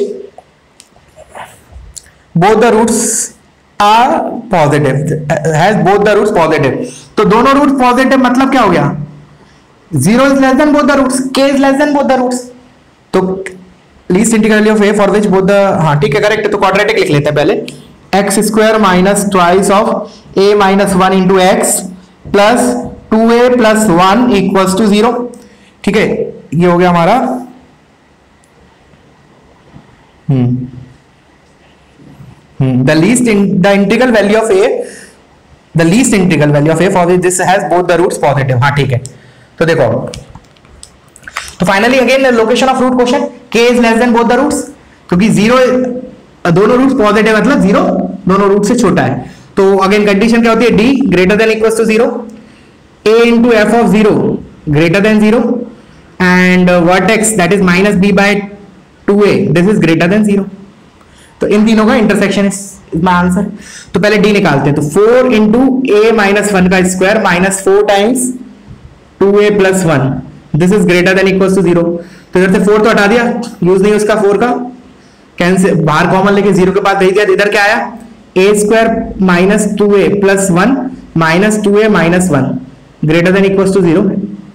[SPEAKER 1] both the roots are positive, has both the roots positive। तो दोनों root positive मतलब क्या हो गया, 0 is less than both the roots, k is less than both the roots। तो least integral of a for which both the, हाँ ठीक है करेक्ट है। तो क्वाड्रेटिक लिख लेते हैं पहले, x square minus twice of a minus 1 into x plus 2a plus 1 equals to 0। ठीक है, ये हो गया हमारा the least integral value of a for which this has both the roots positive। हाँ ठीक है, तो देखो तो finally again location of root question, k is less than both the roots, क्योंकि 0 दोनों रूट्स पॉजिटिव मतलब 0 दोनों रूट से छोटा है। तो अगेन कंडीशन क्या होती है, d greater than equals to 0, a into f of 0 greater than 0 and vertex that is minus b by 2a this is greater than 0। तो इन तीनों का इंटरसेक्शन इज माय आंसर। तो पहले डी निकालते हैं। तो 4 इंटू ए माइनस 1 का square minus 4 times 2a plus 1 this is greater than equals to 0। तो इधर से 4 तो हटा दिया, यूज नहीं उसका 4 का, कैंसिल बाहर कॉमन लेके 0 के पास भेज दिया। इधर क्या आया, a square minus 2a plus 1 minus 2a minus 1 greater than equals to 0।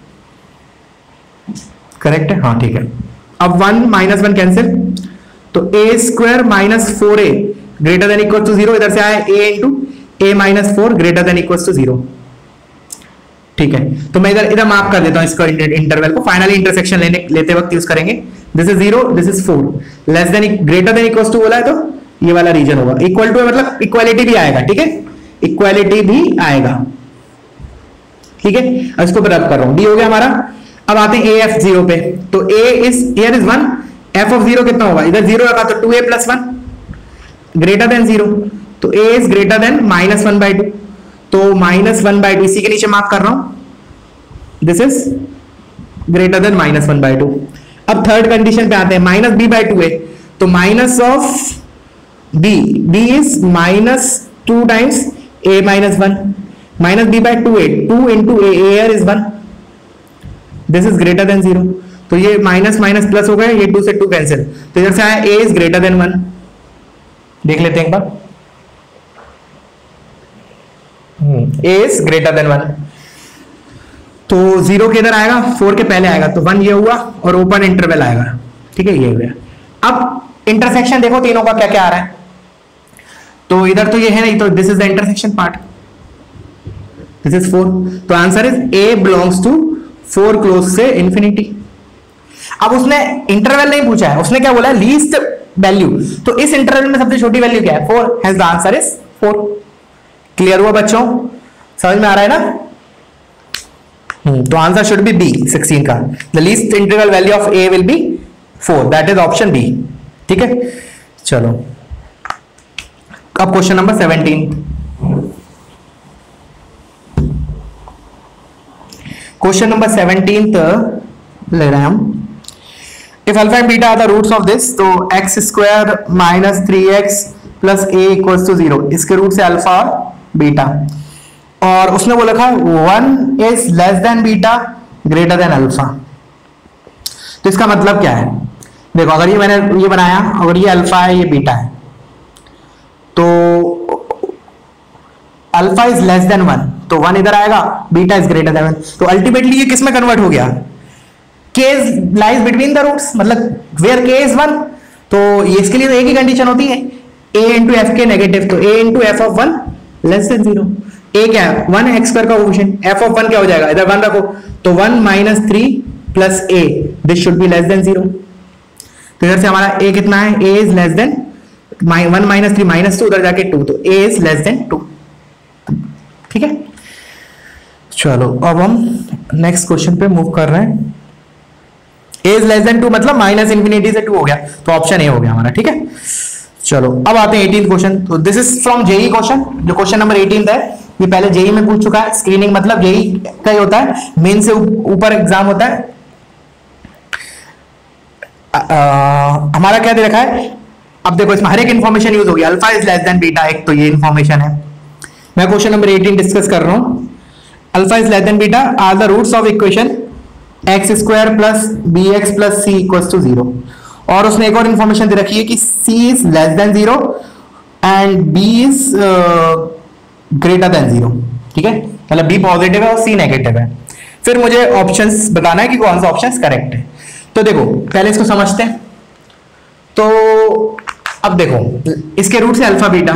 [SPEAKER 1] Correct है, हाँ ठीक है। अब 1 माइनस 1 कैंसिल, तो a square minus 4a greater than equal to 0। इधर से आया a into a minus 4 greater than equal to 0। ठीक है, तो मैं इधर मार्क कर देता हूं इसको इंटरवल को, फाइनली इंटरसेक्शन लेते वक्त यूज करेंगे। This is 0 this is 4 less than greater than equal to बोला है, तो ये वाला रीजन होगा। इक्वल टू मतलब इक्वालिटी भी आएगा। ठीक है, इक्वालिटी भी आएगा। ठीक है, इसको रब कर रहा हूं, डी हो गया हमारा। अब आते हैं a f 0 पे। तो a is here is 1, f of 0 कितना होगा, इधर 0 रखा तो 2a प्लस 1 ग्रेटर देन 0। तो a is greater than minus 1 by 2, तो माइनस 1 बाई 2 इसी के नीचे मार्क कर रहा हूं, this is greater than minus 1 by 2। अब थर्ड कंडीशन पे आते हैं, माइनस b बाई 2a। तो minus of b is minus 2 times a minus 1 minus b by 2a 2 into a is 1 this is greater than 0। तो ये minus minus plus हो गए, ये 2 से 2 कैंसिल। तो इधर से आया a इज ग्रेटर देन 1, देख लेते हैं एक बार, a इज ग्रेटर देन 1। तो 0 के इधर आएगा, 4 के पहले आएगा, तो 1 ये हुआ और ओपन इंटरवल आएगा। ठीक है, ये हो गया। अब इंटरसेक्शन देखो तीनों का क्या क्या आ रहा है। तो इधर तो ये है नहीं, तो this is the intersection part, this is 4। तो answer is a belongs to 4 close से इंफिनिटी। अब उसने इंटरवल नहीं पूछा है, उसने क्या बोला है, लीस्ट वैल्यू। तो इस इंटरवल में सबसे छोटी वैल्यू क्या है, 4, hence the answer is 4। Clear हुआ बच्चों, समझ में आ रहा है ना। तो आंसर शुड बी बी 16 का, the least integral value of a will be 4, that is option B. ठीक है, चलो अब क्वेश्चन नंबर 17। क्वेश्चन नंबर 17 ले रहे हैं हम। If alpha and beta are the roots of this, तो x square minus 3x plus a equals to 0, इसके रूट से अल्फा और बीटा। और उसने वो लिखा 1 is less than beta greater than alpha. तो इसका मतलब क्या है, देखो अगर ये मैंने ये बनाया, अगर ये अल्फा है ये बीटा है, तो अल्फा इज लेस देन 1, तो 1 इधर आएगा, बीटा इज ग्रेटर देन 1। तो अल्टीमेटली ये किस में कन्वर्ट हो गया, k lies between the roots, मतलब where k is 1। तो ये इसके लिए तो एक ही कंडीशन होती है, a into f के नेगेटिव, तो a into f of 1 less than 0। a क्या है, 1 है, x स्क्वायर का कोएफिशिएंट, f of 1 क्या हो जाएगा, इधर 1 रखो, तो 1 minus 3 plus a, this should be less than 0। तो इधर से हमारा a कितना है, a is less than 1 minus 3 minus 2, उधर जाके 2, तो a इज लेस देन 2। ठीक है, चलो अब हम नेक्स्ट क्वेश्चन पे मूव कर रहे हैं। a इज लेस देन 2 मतलब माइनस इंफिनिटी से 2 हो गया, तो ऑप्शन ए हो गया हमारा। ठीक है, चलो अब आते हैं 18 क्वेश्चन। तो this is from JEE question, जो क्वेश्चन नंबर 18 है, ये पहले जेई में पूछ चुका है। स्क्रीनिंग मतलब जेई का ही होता है, मेन से ऊपर एग्जाम होता है। हमारा क्या दे रखा है, अब देखो इसमें हर एक इंफॉर्मेशन यूज होगी। Alpha is less than beta, एक तो ये इंफॉर्मेशन है। मैं क्वेश्चन नंबर 18 डिस्कस कर रहा हूं। Alpha is less than beta are the roots of equation x square plus b x plus C equals to 0। और उसने एक और इंफॉर्मेशन दे रखी है कि c is less than 0 and b is greater than 0। ठीक है, मतलब b पॉजिटिव है और c नेगेटिव है। फिर मुझे ऑप्शंस बताना है कि कौन सा ऑप्शन करेक्ट है। तो देखो पहले इसको समझते हैं। तो अब देखो इसके रूट से अल्फा बीटा,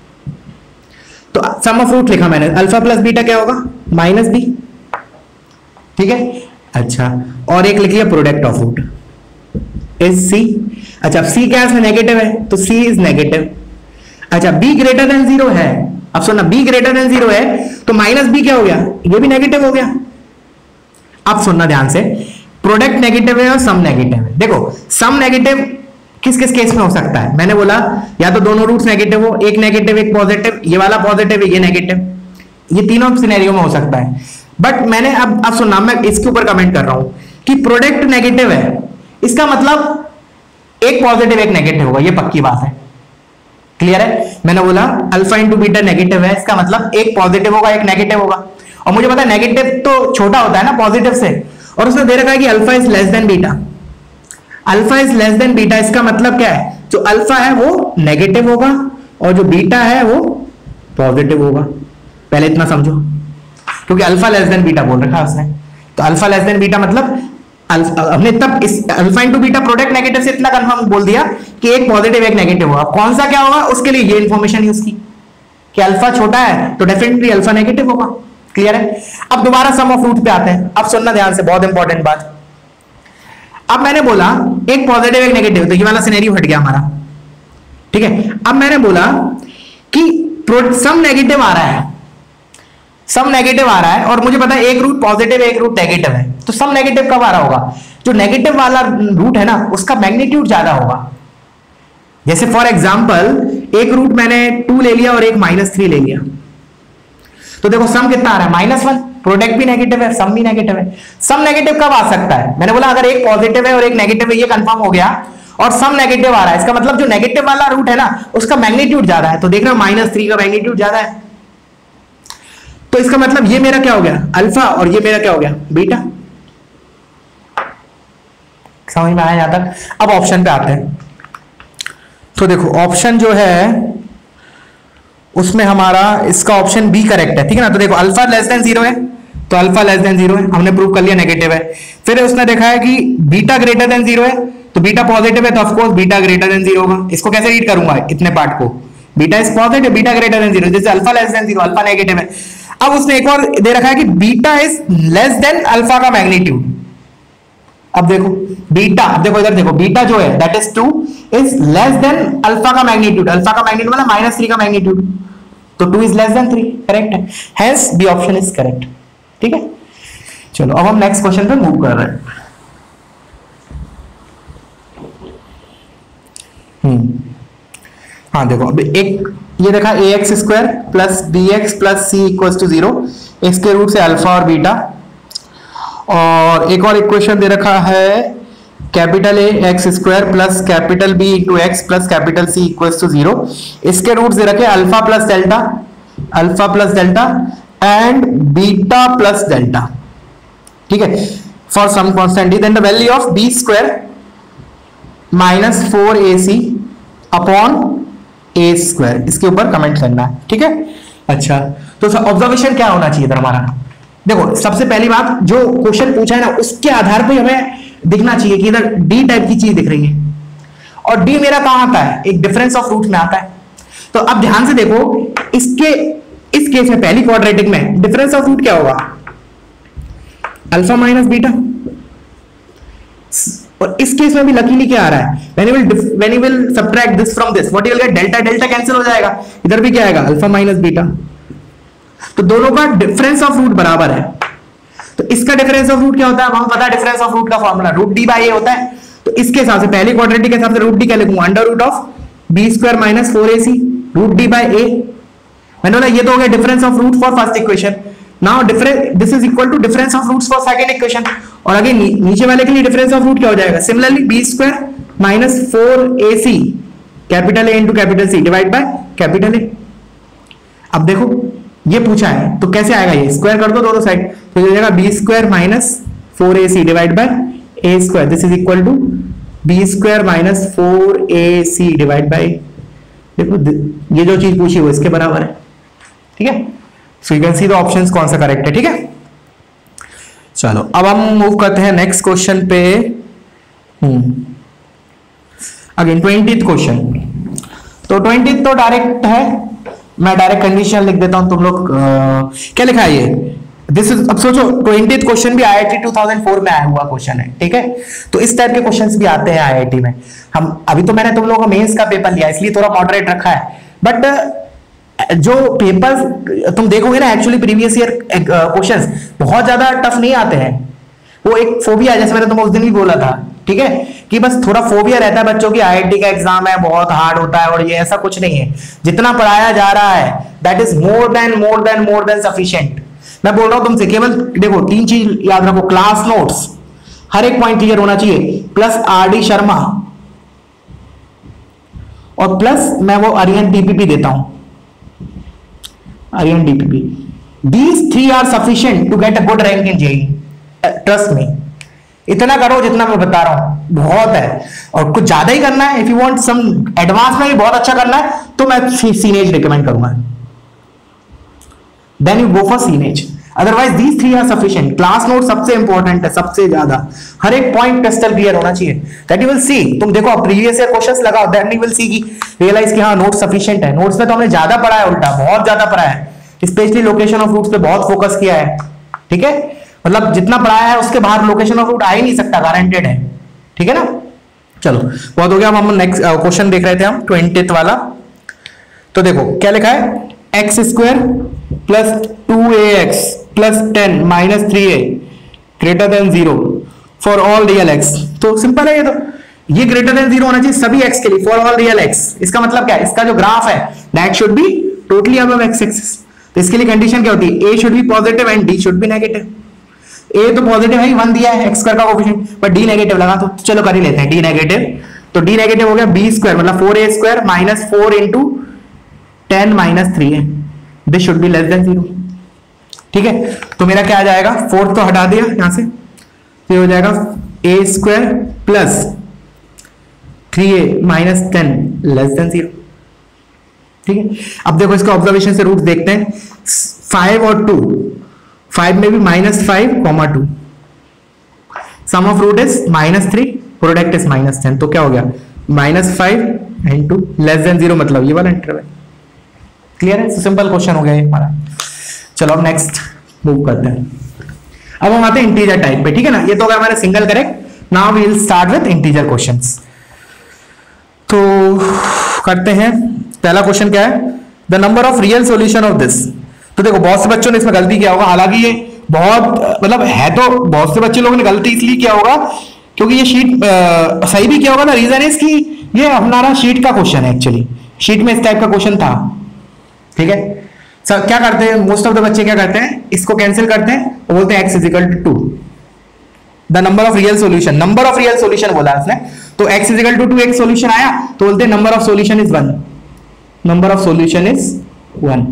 [SPEAKER 1] तो सम ऑफ रूट लिखा मैंने, अल्फा प्लस बीटा क्या होगा, माइनस बी। ठीक है, अच्छा, और एक लिखिए product of root is C. अच्छा, सी क्या है, नेगेटिव है, तो सी इज नेगेटिव। अच्छा, बी ग्रेटर देन 0 है। अब सुनना, बी ग्रेटर देन 0 है तो माइनस बी क्या हो गया, ये भी नेगेटिव हो गया। अब सुनना ध्यान से, प्रोडक्ट नेगेटिव है और सम नेगेटिव है। देखो सम नेगेटिव किस किस केस में हो सकता है, मैंने बोला या तो दोनों रूट्स नेगेटिव हो, एक नेगेटिव एक पॉजिटिव, ये वाला पॉजिटिव है ये नेगेटिव, ये तीनों सिनेरियो में हो सकता है। बट मैंने अब सुनना, मैं इसके ऊपर कमेंट कर रहा हूं कि प्रोडक्ट नेगेटिव है, इसका मतलब एक पॉजिटिव एक नेगेटिव होगा, ये पक्की बात है। क्लियर है, मैंने बोला अल्फा इंटू बीटा नेगेटिव है, इसका मतलब एक पॉजिटिव होगा एक नेगेटिव होगा। और मुझे पता है नेगेटिव तो छोटा होता है ना पॉजिटिव से, और उसने दे रखा है कि alpha is less than beta. Alpha is less than beta, इसका मतलब क्या है, जो अल्फा है वो नेगेटिव होगा और जो बीटा है वो पॉजिटिव होगा। पहले इतना समझो, क्योंकि अल्फा लेस देन बीटा बोल रखा है उसने। तो अल्फा लेस देन बीटा मतलब हमने तब इस alpha into beta product negative से इतना कंफर्म बोल दिया कि एक पॉजिटिव एक नेगेटिव होगा। कौन सा क्या होगा, उसके लिए ये इंफॉर्मेशन यूज की कि अल्फा छोटा है तो डेफिनेटली अल्फा नेगेटिव होगा। क्लियर है, अब दोबारा सम ऑफ रूट पे आते हैं। अब सुनना ध्यान से, बहुत इंपॉर्टेंट बात। अब मैंने बोला एक पॉजिटिव एक नेगेटिव, तो ये वाला सिनेरियो हट गया हमारा। ठीक है, अब मैंने बोला कि सम नेगेटिव आ रहा है, सम नेगेटिव आ रहा है और मुझे पता है एक रूट पॉजिटिव एक रूट नेगेटिव है, तो सम नेगेटिव कब आ रहा होगा, जो नेगेटिव वाला रूट है ना उसका मैग्नीट्यूड ज्यादा होगा। जैसे फॉर एग्जांपल एक रूट मैंने 2 ले लिया और एक -3 ले लिया, तो देखो सम कितना आ रहा है, -1। प्रोडक्ट भी नेगेटिव है, सम भी नेगेटिव है। सम नेगेटिव कब आ सकता है, मैंने बोला अगर एक पॉजिटिव है और एक नेगेटिव है, ये कंफर्म हो गया, और सम नेगेटिव आ रहा है, इसका मतलब जो नेगेटिव वाला रूट है ना उसका मैग्नीट्यूड ज्यादा है। तो देख रहे हो -3 का मैग्नीट्यूड ज्यादा है, तो इसका मतलब ये मेरा क्या हो गया, अल्फा, और ये मेरा क्या हो गया, बीटा। समझ में आया यहां तक। अब ऑप्शन पे आते हैं। तो देखो ऑप्शन जो है उसमें हमारा इसका ऑप्शन बी करेक्ट है। ठीक है ना, तो देखो अल्फा लेस देन 0 है, तो अल्फा लेस देन 0 है, हमने प्रूव कर लिया नेगेटिव है। फिर उसने देखा है कि बीटा ग्रेटर देन 0 है, तो बीटा पॉजिटिव है, तो ऑफकोर्स बीटा ग्रेटर देन 0 होगा। इसको कैसे रीड करूंगा, इतने पार्ट को, beta is positive beta greater than 0, जैसे alpha less than 0 alpha negative है। अब उसने एक और दे रखा है कि beta is less than alpha का मैग्नीट्यूड। अब देखो बीटा, अब देखो इधर देखो, बीटा जो है that is 2 is less than alpha का मैग्नीट्यूड। अल्फा का मैग्नीट्यूड मतलब -3 का मैग्नीट्यूड, तो 2 इज लेस देन 3, करेक्ट है, hence b option is correct. ठीक है, चलो अब हम नेक्स्ट क्वेश्चन पे मूव कर रहे हैं। हाँ देखो, अब एक ये देखा ax square plus b x plus C equals to 0, इसके रूट से अल्फा और बीटा। और एक और इक्वेशन दे रखा है capital a x square plus capital b into x plus capital c equals to 0, इसके रूट्स दे रखे alpha plus delta and beta plus delta. ठीक है, for some constant then the value of b square minus 4ac upon a square, इसके ऊपर comment करना है। ठीक है, अच्छा तो ऑब्जर्वेशन क्या होना चाहिए इधर हमारा, देखो सबसे पहली बात जो क्वेश्चन पूछा है ना उसके आधार पर हमें दिखना चाहिए कि इधर डी टाइप की चीज दिख रही है, और डी मेरा कहां आता है, एक डिफरेंस ऑफ रूट्स में आता है। तो अब ध्यान से देखो, इस केस में पहली क्वाड्रेटिक में डिफरेंस ऑफ रूट क्या होगा, अल्फा माइनस बीटा। और इस केस में भी लकीली क्या आ रहा है, when you will subtract this from this, what you will get, delta delta cancel हो जाएगा, इधर भी क्या आएगा, अल्फा माइनस बीटा। तो दोनों का डिफरेंस ऑफ रूट बराबर है। तो इसका डिफरेंस ऑफ रूट क्या होता है, हमें पता है डिफरेंस ऑफ रूट का formula root d by a होता है। तो इसके हिसाब से पहली क्वाड्रेटिक के हिसाब से रूट डी क्या लिखूंगा, under root of b square minus 4ac root d by a. मैंने बोला ये तो हो गया difference of root for first equation. Now difference this is equal to difference of roots for second equation. और आगे नीचे वाले के लिए डिफरेंस ऑफ रूट क्या हो जाएगा, similarly b square minus 4ac capital a into capital c divide by capital a. अब देखो ये पूछा है तो कैसे आएगा, ये स्क्वायर कर दो दोनों साइड, तो ये हो जाएगा b square minus 4ac divide by a square, this is equal to b square minus 4ac divide by, देखो ये जो चीज पूछी वो इसके बराबर है। ठीक है, so you can see the options कौन सा करेक्ट है। ठीक है, चलो अब हम मूव करते हैं नेक्स्ट क्वेश्चन पे। Again 20th question. तो 20th तो डायरेक्ट है, मैं डायरेक्ट कंडीशन लिख देता हूं, तुम लोग क्या लिखा है ये, दिस इज, अब सोचो 20th क्वेश्चन भी IIT 2004 में आया हुआ क्वेश्चन है। ठीक है, तो इस टाइप के क्वेश्चंस भी आते हैं IIT में। हम अभी तो मैंने तुम लोगों का मेंस का पेपर लिया इसलिए थोड़ा मॉडरेट रखा है, बट जो पेपर तुम देखोगे ना एक्चुअली प्रीवियस ईयर क्वेश्चंस बहुत ज्यादा टफ नहीं आते हैं। वो एक फोबिया, जैसे मैंने तुमको उस दिन भी बोला था, ठीक है, कि बस थोड़ा फोबिया रहता है बच्चों की, IIT का एग्जाम है बहुत हार्ड होता है, और ये ऐसा कुछ नहीं है। जितना पढ़ाया जा रहा है that is more than sufficient. मैं बोल रहा हूं तुमसे, केवल देखो 3 चीज याद रखो, क्लास नोट्स हर एक पॉइंट क्लियर होना चाहिए, प्लस RD शर्मा, और प्लस मैं वो आर्यन DPP देता हूं, Aryan DPP। These 3 are sufficient to get a good rank in JEE. Trust me. इतना करो जितना मैं बता रहा हूं, बहुत है। और कुछ ज्यादा ही करना है, if you want some advance में भी बहुत अच्छा करना है, तो मैं सीनेज रिकमेंड करूंगा, then you go for Cengage. Otherwise these 3 are sufficient। Class note सबसे इंपॉर्टेंट है, सबसे ज्यादा, हर एक पॉइंट क्रिस्टल क्लियर होना चाहिए, दैट यू विल सी। तुम देखो प्रीवियस ईयर क्वेश्चंस लगाओ, देन यू विल सी की रियलाइज कि हाँ नोट सफिशिएंट है। नोट्स में तो हमने ज्यादा पढ़ा है, उल्टा बहुत ज्यादा पढ़ा है, स्पेशली लोकेशन ऑफ रूट्स पे बहुत फोकस किया है। ठीक है, मतलब जितना पढ़ाया है उसके बाहर लोकेशन ऑफ रूट आ ही नहीं सकता, गारंटेड है। ठीक है ना, चलो बहुत हो गया। हम नेक्स्ट क्वेश्चन देख रहे थे हम 20th वाला। तो देखो क्या लिखा है, x square plus 2ax plus 10 minus 3a greater than 0 for all real x. तो सिंपल है ये, तो ये ग्रेटर देन 0 होना चाहिए सभी एक्स के लिए, फॉर ऑल रियल एक्स। इसका मतलब क्या है, इसका जो ग्राफ है that should be totally above x axis. तो इसके लिए कंडीशन क्या होती है, a should be positive and d should be negative. a तो पॉजिटिव है, 1 दिया है x का कोएफिशिएंट, पर d नेगेटिव लगा, तो चलो कर ही लेते हैं d नेगेटिव। तो d नेगेटिव हो गया b स्क्वायर मतलब 4a square minus 4 into 10 minus 3a, this should be less than 0। ठीक है, तो मेरा क्या आ जाएगा, 4 तो हटा दिया यहां से, तो हो जाएगा a square plus 3a minus 10 less than 0। ठीक है, अब देखो इसका ऑब्जर्वेशन से रूट्स देखते हैं, 5 और 2, 5 में भी -5, 2, sum of root is -3, product is -10, तो क्या हो गया -5 इंटू लेस देन 0, मतलब ये वाला इंटरवल। क्लियर है, सिंपल क्वेश्चन हो गया ये हमारा। चलो अब नेक्स्ट मूव करते हैं। अब हम आते हैं इंटीजर टाइप पे। ठीक है ना, ये तो हो गया हमारा single correct. Now we will start with integer questions. तो करते हैं, पहला क्वेश्चन क्या है, the number of real solution of this. तो देखो बहुत से बच्चों ने इसमें गलती किया होगा, हालांकि ये बहुत मतलब है, तो बहुत से बच्चे लोगों ने गलती इसलिए किया होगा क्योंकि ये शीट सही भी किया होगा ना, रीजन इज कि ये हमारा शीट का क्वेश्चन है, एक्चुअली शीट में इस टाइप का क्वेश्चन था। ठीक है, सर क्या करते हैं मोस्ट ऑफ द बच्चे, क्या करते हैं, इसको कैंसिल करते हैं और बोलते हैं x is equal to 2, the number of real solution. Number of real solution बोला इसने, तो x इज इक्वल टू 2, एक सॉल्यूशन आया तो बोलते हैं number of solution is 1, number of solution is 1,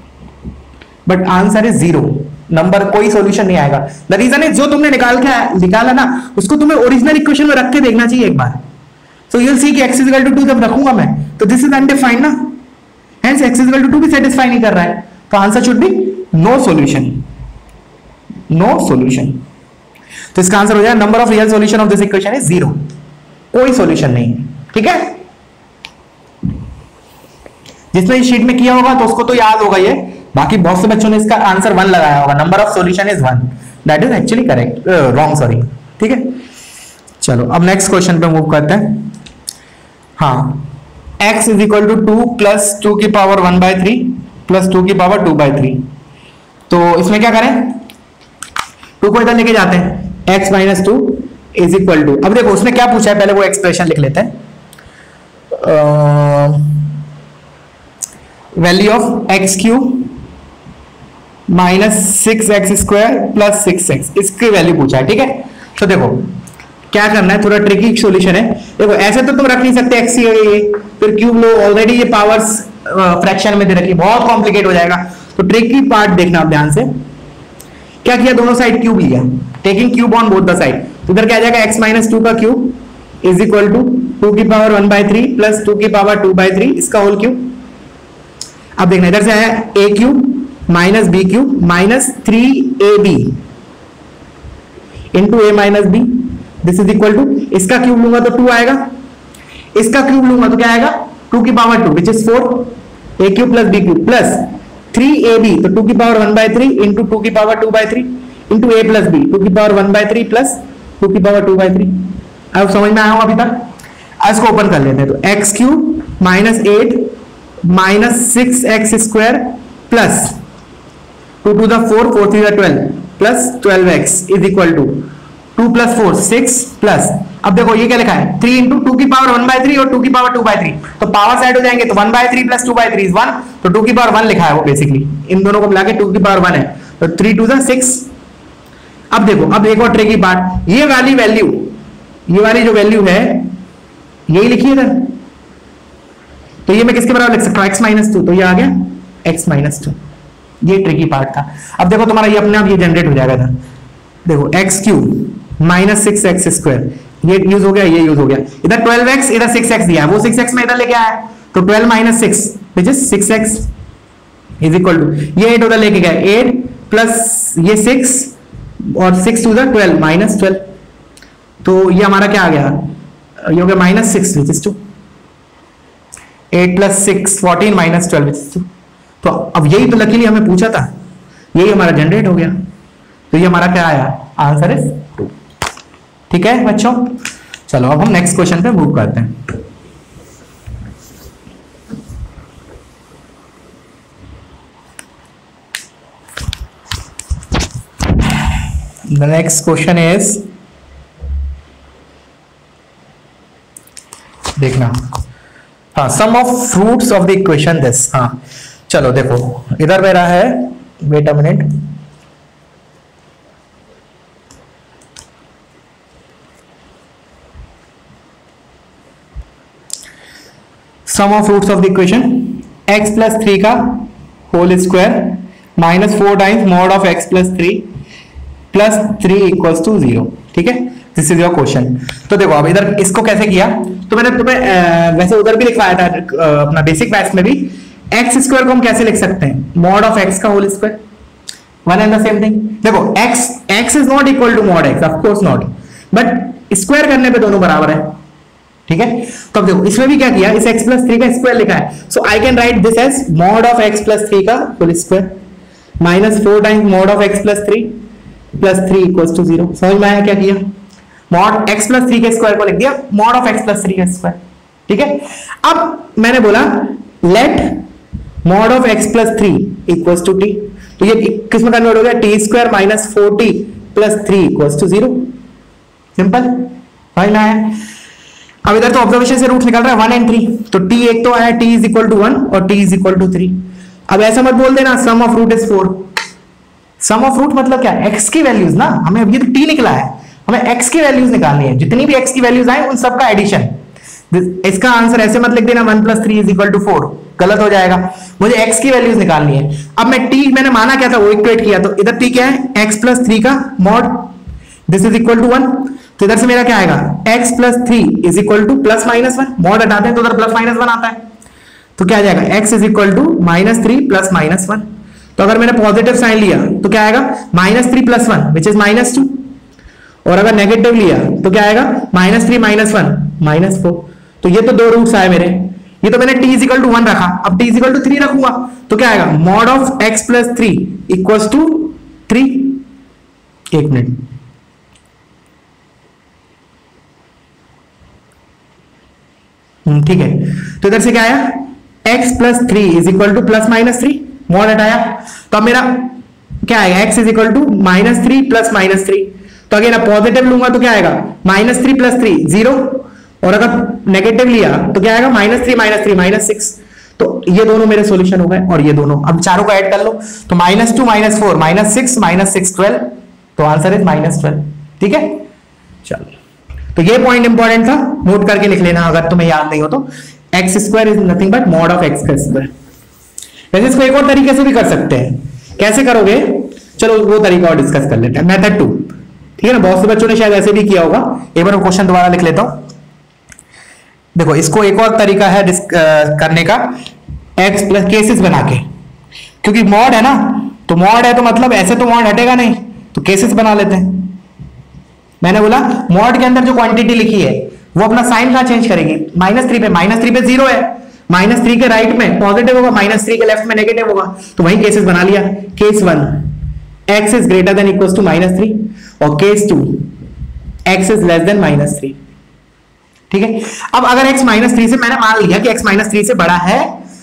[SPEAKER 1] but answer is 0, number कोई सॉल्यूशन नहीं आएगा। द रीजन इज जो तुमने निकाला ना उसको तुम्हें ओरिजिनल इक्वेशन में रख के देखना चाहिए एक बार। सो यू विल सी कि x इज इक्वल टू 2 जब रखूंगा मैं तो दिस इज अनडिफाइंड ना, hence x is equal to 2 भी सेटिस्फाई नहीं कर रहा है, तो answer should be no solution, no solution. तो इसका आंसर हो जाएगा number of real solution of this equation is 0, कोई सॉल्यूशन नहीं है। ठीक है, जिसने शीट में किया होगा तो उसको तो याद होगा ये, बाकी बहुत से बच्चों ने इसका आंसर 1 लगाया होगा, number of solution is 1, that is actually correct, wrong, sorry. ठीक है, चलो अब नेक्स्ट क्वेश्चन पे मूव करते हैं। हाँ, x is equal to 2 plus 2 की पावर 1/3 प्लस 2 की पावर 2/3। तो इसमें क्या करें, 2 को इधर लेके जाते हैं, x minus 2 is equal to, अब देखो उसने क्या पूछा है, पहले वो एक्सप्रेशन लिख लेते हैं। Value of x cube minus 6x square plus 6x, इसकी वैल्यू पूछा है। ठीक है, तो देखो क्या करना है, थोड़ा ट्रिकी सॉल्यूशन है। देखो ऐसे तो तुम रख नहीं सकते x ये फिर क्यूब लो, ऑलरेडी ये पावर्स फ्रैक्शन में दे रखी, बहुत कॉम्प्लिकेट हो जाएगा। तो ट्रिकी पार्ट देखना आप ध्यान से। क्या किया, दोनों साइड क्यूब लिया, taking cube on both the side. तो इधर क्या आ जाएगा, x माइनस 2 का क्यूब इज इक्वल टू 2 की पावर 1/3 प्लस 2 की पावर 2/3 इसका होल क्यूब। अब देखना इधर से आया a cube minus b cube minus 3ab into a minus b, this is equal to, इसका क्यूब लूंगा तो 2 आएगा, इसका क्यूब लूंगा तो क्या आएगा 2 की power 2 which is 4, a cube plus b cube plus 3ab, तो 2 की पावर 1/3 इंटू 2 की power 2/3 into a plus b, 2 की पावर 1/3 प्लस 2 की पावर 2/3। अब समझ में आया हो अभी तक? इसको ओपन कर लेते हैं। तो x cube minus 8 minus 6x square plus 2 to the 4, 4 to the 12 plus 12x is equal to 2 plus 4 6 plus, अब देखो ये क्या लिखा है 3 इंटू 2 की पावर 1/3 और 2 की पावर 2/3, तो पावर साइड हो जाएंगे तो 1/3 प्लस 2/3 इज 1, तो 2 की पावर 1 लिखा है वो बेसिकली, इन दोनों को मिला के 2 की पावर 1 है, तो 3 to the 6। अब देखो, अब एक और ट्रिकी पार्ट, ये वाली वैल्यू, ये वाली जो वैल्यू है यही लिखी है इधर, तो ये मैं किसके बराबर लिख सकता हूं, x माइनस 2, तो ये आ गया x माइनस 2। ये ट्रिकी पार्ट था। अब देखो तुम्हारा ये अपने आप ये जनरेट हो जाएगा था, देखो x cube minus 6x square, ये यूज हो गया, ये यूज हो गया, इधर 12x इधर 6x दिया है, वो 6x में इधर लेके आया, तो 12 minus 6 which is 6x is equal to, ये 8 उधर लेके गया 8 प्लस ये 6 और 6 टू द 12 माइनस 12, तो ये हमारा क्या आ गया, ये हो गया minus 6 which is 2, 8 plus 6 14 minus 12 which is 2। तो अब यही तो लकीली हमें पूछा था, यही हमारा जनरेट हो गया, तो ये हमारा क्या आया, आंसर इज 2। ठीक है बच्चों, चलो अब हम नेक्स्ट क्वेश्चन पे मूव करते हैं। द नेक्स्ट क्वेश्चन इज, देखना, हाँ, sum of roots of the equation this. हाँ चलो देखो इधर मेरा है, wait a minute, sum of roots of the equation x plus 3 का whole square minus 4 times mod of x plus 3 plus 3 equals to 0। ठीक है, दिस इज योर क्वेश्चन। तो देखो अब इधर इसको कैसे किया, तो मैंने तुम्हें वैसे उधर भी लिखवाया था अपना बेसिक मैथ्स में भी, एक्स स्क्वायर को हम कैसे लिख सकते हैं, मॉड ऑफ एक्स का whole square, one and the same thing. देखो x is not equal to mod x, of course not, but square करने पे दोनों बराबर है। ठीक है, तो अब देखो इसमें भी क्या किया, इस x प्लस 3 का स्क्वायर लिखा है, so I can write this as mod of x plus 3 का whole square minus 4 times mod of x plus 3 plus 3 equals to 0। समझ में आया क्या किया, मॉड x प्लस 3 के स्क्वायर को लिख दिया मॉड ऑफ x प्लस 3 का स्क्वायर। ठीक है, अब मैंने बोला let mod of x plus 3 equals to t, तो ये किस में कन्वर्ट हो गया, t square minus 4t plus 3 equals to 0। Simple, समझ में आया। अब इधर तो ऑब्जर्वेशन से रूट निकल रहा है 1 एंड 3, तो t एक तो आया, t इज इक्वल टू 1 और t इज इक्वल टू 3। अब ऐसा मत बोल देना sum of root is 4, sum of root मतलब क्या, x की वैल्यूज ना, हमें अब ये तो t निकला है, हमें x की वैल्यूज निकालनी है, जितनी भी x की वैल्यूज आए उन सब का एडिशन। इसका आंसर ऐसे मत लिख देना 1 प्लस 3 इज इक्वल टू 4, गलत हो जाएगा, मुझे x की वैल्यूज निकालनी है। अब मैं t मैंने माना क्या था वो इक्वेट किया, तो इधर t क्या है, x प्लस 3 का mod, this is equal to 1, तो इधर से मेरा क्या आएगा, x plus 3 is equal to plus minus 1, mod हटाते हैं तो उधर प्लस माइनस 1 आता है, तो क्या आ जाएगा x is equal to minus 3 plus minus 1। तो अगर मैंने पॉजिटिव साइन लिया तो क्या आएगा, minus 3 plus 1 which is minus 2, और अगर नेगेटिव लिया तो क्या आएगा, माइनस 3 माइनस 1 माइनस 4। तो ये तो दो रूट्स आए मेरे, ये तो मैंने t इज इक्वल टू 1 रखा, अब t इज इक्वल टू 3 रखूंगा तो क्या आएगा, mod of x plus 3 equals to 3। एक मिनट, ठीक है, तो इधर से क्या आया, x plus 3 is equal to plus minus 3, mod हटाया तो अब मेरा क्या आएगा, x is equal to minus 3 plus minus 3, तो अगर मैं पॉजिटिव लूंगा तो क्या आएगा, माइनस 3 प्लस 3 0, और अगर नेगेटिव लिया तो क्या आएगा, माइनस 3 माइनस 6, तो ये दोनों मेरे सॉल्यूशन हो गए, और ये दोनों अब चारों को ऐड कर लो, तो -2 -4 -6 12, तो आंसर इज -12। ठीक है, चलो, तो ये पॉइंट इंपॉर्टेंट था, नोट करके लिख लेना अगर तुम्हें याद नहीं हो तो। X square is nothing but mod of x square. वैसे इसको एक और तरीके से भी कर सकते हैं, कैसे करोगे, चलो वो तरीका और डिस्कस कर लेते हैं। मेथड 2, ठीक है ना, बहुत से बच्चों ने शायद ऐसे भी किया होगा, एक बार क्वेश्चन दोबारा लिख लेता हूं। देखो इसको एक और तरीका है करने का, एक्स प्लस केसेस बना के, क्योंकि मॉड है ना, तो मॉड है तो मतलब ऐसे तो मॉड हटेगा नहीं, तो केसेस बना लेते हैं। मैंने बोला मॉड के अंदर जो क्वांटिटी लिखी है वो अपना साइन कहां चेंज करेगी, -3 पे, -3 पे 0 है, -3 के राइट में पॉजिटिव होगा, -3 के लेफ्ट में नेगेटिव होगा, तो वही केसेस बना लिया। Case 1 x is greater than equals to -3, और case 2 x is less than -3। ठीक है, अब अगर x -3 से, मैंने मान लिया कि x -3 से बड़ा है,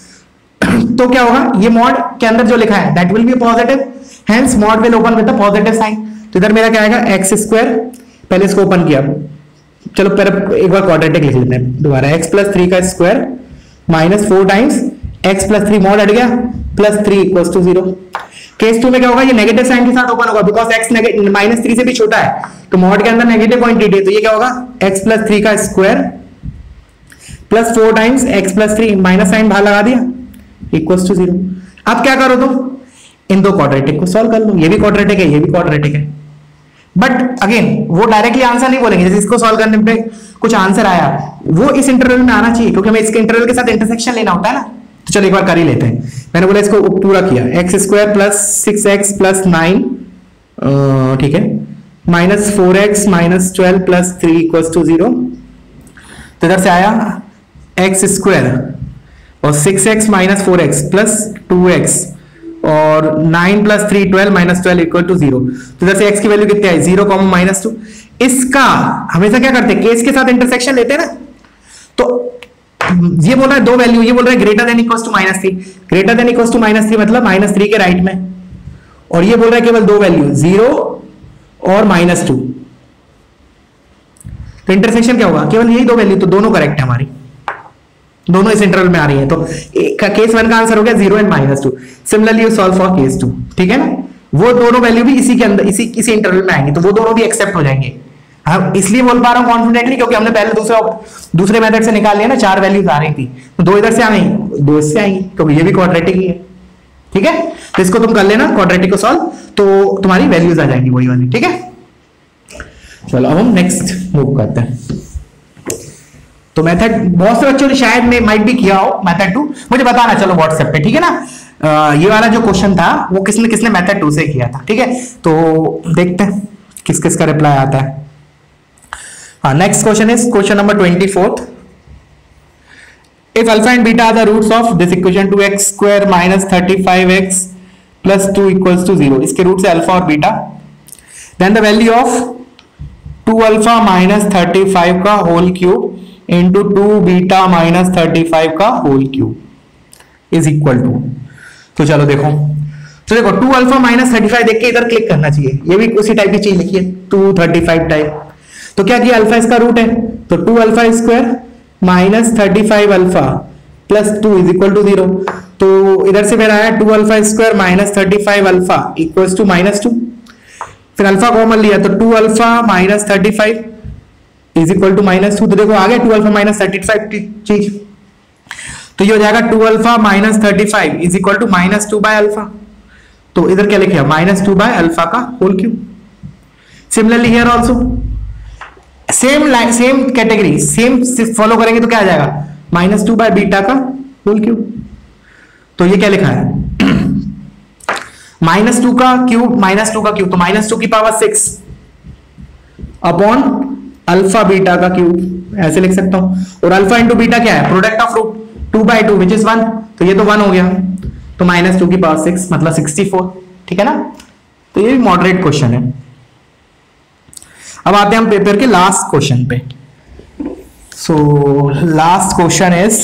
[SPEAKER 1] तो क्या होगा, ये मॉड के अंदर जो लिखा है that will be positive, hence mod will open with the positive sign. तो इधर मेरा क्या आएगा, एक्स स्क्वायर, पहले इसको ओपन किया, चलो पहले एक बार क्वाड्रेटिक लिख लेते हैं दोबारा, x प्लस 3 का square -4 times x plus 3, mod हट गया, प्लस 3 इक्वल्स टू 0। केस 2 में क्या होगा, ये नेगेटिव साइन के साथ ओपन होगा, बिकॉज x -3 से भी छोटा है, तो मॉड के अंदर नेगेटिव क्वांटिटी है, तो ये क्या होगा, x प्लस 3 का square plus 4 times x plus 3, minus sign बाहर लगा दिया, इक्वल्स टू 0। अब क्या करो, तो इन दो क्वाड्रेटिक को सॉल्व कर लो, ये भी क्वाड्रेटिक है, ये भी क्वाड्रेटिक है, बट अगेन वो डायरेक्टली आंसर नहीं बोलेंगे, जैसे इसको सॉल्व करने पे कुछ आंसर आया, वो इस इंटरवल में आना चाहिए, क्योंकि हमें इसके इंटरवल के साथ इंटरसेक्शन लेना होता है ना। तो चलो एक बार कर ही लेते हैं। मैंने बोला इसको पूरा किया, एक्स स्क्वायर प्लस 6x प्लस 9, ठीक है, -4x -12 प्लस 3 इक्वल्स टू 0। तो इधर से आया एक्स स्क्वायर और 6x -4x प्लस 2x और 9 प्लस 3 12 -12 इक्वल टू 0। तो इधर से x की वैल्यू कितनी आई, 0, -2। इसका हमेशा क्या करते हैं, केस के साथ इंटरसेक्शन लेते हैं ना, तो ये बोल रहा है दो वैल्यू, ये बोल रहा है greater than equals to -3, greater than equals to -3 मतलब -3 के राइट में, और ये बोल रहा है केवल दो वैल्यू, 0 और -2। तो इंटरसेक्शन क्या होगा, केवल यही दो वैल्यू, तो दोनों करेक्ट है हमारी, दोनों इस इंटरवल में आ रही है, तो केस 1 का आंसर हो गया 0 and -2। Similarly you solve for case 2, ठीक है ना, वो दोनों वैल्यू भी इसी के अंदर, इसी इंटरवल में आएंगे, तो वो दोनों भी एक्सेप्ट हो जाएंगे। हाँ, इसलिए बोल पा रहा हूं कॉन्फिडेंटली, क्योंकि हमने पहले दूसरे मेथड से निकाल लिया ना, 4 वैल्यूज आ रही थी, तो 2 इधर से आ गई, 2 इससे आएंगी, क्योंकि ये भी क्वाड्रेटिक ही है। ठीक है, तो इसको तुम कर लेना क्वाड्रेटिक को सॉल्व, तो तुम्हारी वैल्यूज आ जाएंगी वही वाली। ठीक है, चलो अब हम नेक्स्ट मूव करते हैं। तो मेथड बहुत से बच्चों ने शायद में माइट भी किया हो मेथड 2, मुझे बताना चलो व्हाट्सएप पे, ठीक है ना। ये वाला जो क्वेश्चन था वो किसने किसने मेथड 2 से किया था, ठीक है, तो देखते हैं किस किस का रिप्लाई आता है। हाँ, next question is question number 24। If alpha and beta are the roots of this equation 2x square -35x plus 2 equals to 0, इसके रूट से अल्फा और beta, then the value of 2 alpha -35 का होल क्यूब इंटू 2 बीटा -35 का whole cube is equal to. तो चलो देखो, तो देखो 2 अल्फा -35 देख के इधर क्लिक करना चाहिए, ये भी उसी टाइप की चीज लिखी है 235 टाइप। तो क्या किया, अल्फा इसका रूट है, तो 2 alpha square -35 alpha plus 2 is equal to 0। तो इधर से मेरा आया 2 alpha square -35 alpha equals to -2, फिर अल्फा कॉमन लिया तो 2 अल्फा -35 इज इक्वल टू -2। तो देखो आ गया 2 अल्फा -35 चीज, तो ये हो जाएगा 2 alpha -35 is equal to -2 by alpha. तो इधर क्या लिखे, -2 बाय अल्फा का whole cube. Similarly here also same category, same follow करेंगे तो क्या आ जाएगा, -2 बाय बीटा का होल क्यूब। तो ये क्या लिखा है, -2 का क्यूब, तो -2 की पावर 6 अपॉन अल्फा बीटा का क्यूब, ऐसे लिख सकता हूं। और अल्फा इंटू बीटा क्या है, product of root 2/2 which is 1, तो ये तो 1 हो गया, तो -2 की पावर 6 मतलब 64, ठीक है ना। तो ये भी मॉडरेट क्वेश्चन है। अब आते हैं हम पेपर के लास्ट क्वेश्चन पे। So last question is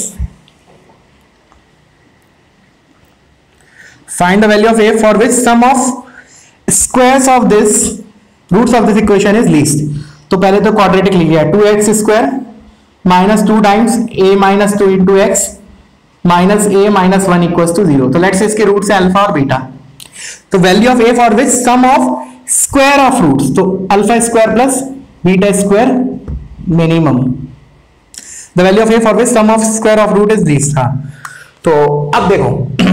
[SPEAKER 1] find the value of a for which sum of squares of this roots of this equation is least. तो पहले तो क्वाड्रेटिक लिख लिया 2x square minus 2 times a minus 2 into x minus a minus 1 equals to 0. तो let's say इसके root से alpha और beta. तो value of a for which sum of square of roots, तो alpha square plus beta square minimum. The value of a for which sum of square of root is least. हाँ, तो अब देखो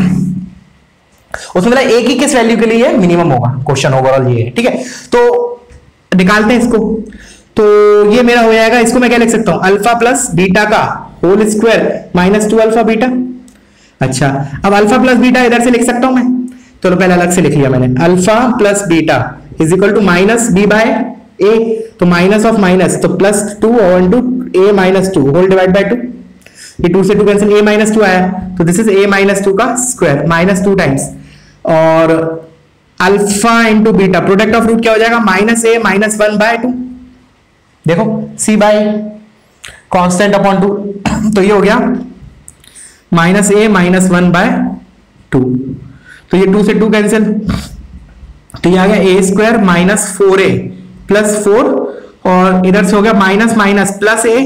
[SPEAKER 1] उसमें मतलब एक ही किस वैल्यू के लिए मिनिमम होगा, क्वेश्चन ओवरऑल ये है. ठीक है, तो निकालते हैं इसको. तो ये मेरा हो जाएगा, इसको मैं क्या लिख सकता हूं, अल्फा प्लस बीटा का whole square minus 2 alpha beta. अच्छा, अब अल्फा प्लस बीटा इधर से लिख सकता हूं मैं, तो पहले अलग से लिख लिया मैंने. Alpha plus beta is equal to minus b by a, तो माइनस ऑफ माइनस तो प्लस 2 और two a minus 2 whole divide by 2. ये 2 से 2 कैंसिल, a माइनस 2 आया, तो दिस इज a माइनस 2 का स्क्वायर माइनस 2 टाइम्स, और alpha into beta product of root क्या हो जाएगा, माइनस a माइनस 1 बाय 2. देखो c बाय कांस्टेंट अपॉन 2, तो ये हो गया माइनस a माइनस 1 बाय 2. तो ये 2 से 2 कैंसिल, तो ये आ गया a square minus 4a plus 4, और इधर से हो गया माइनस माइनस प्लस a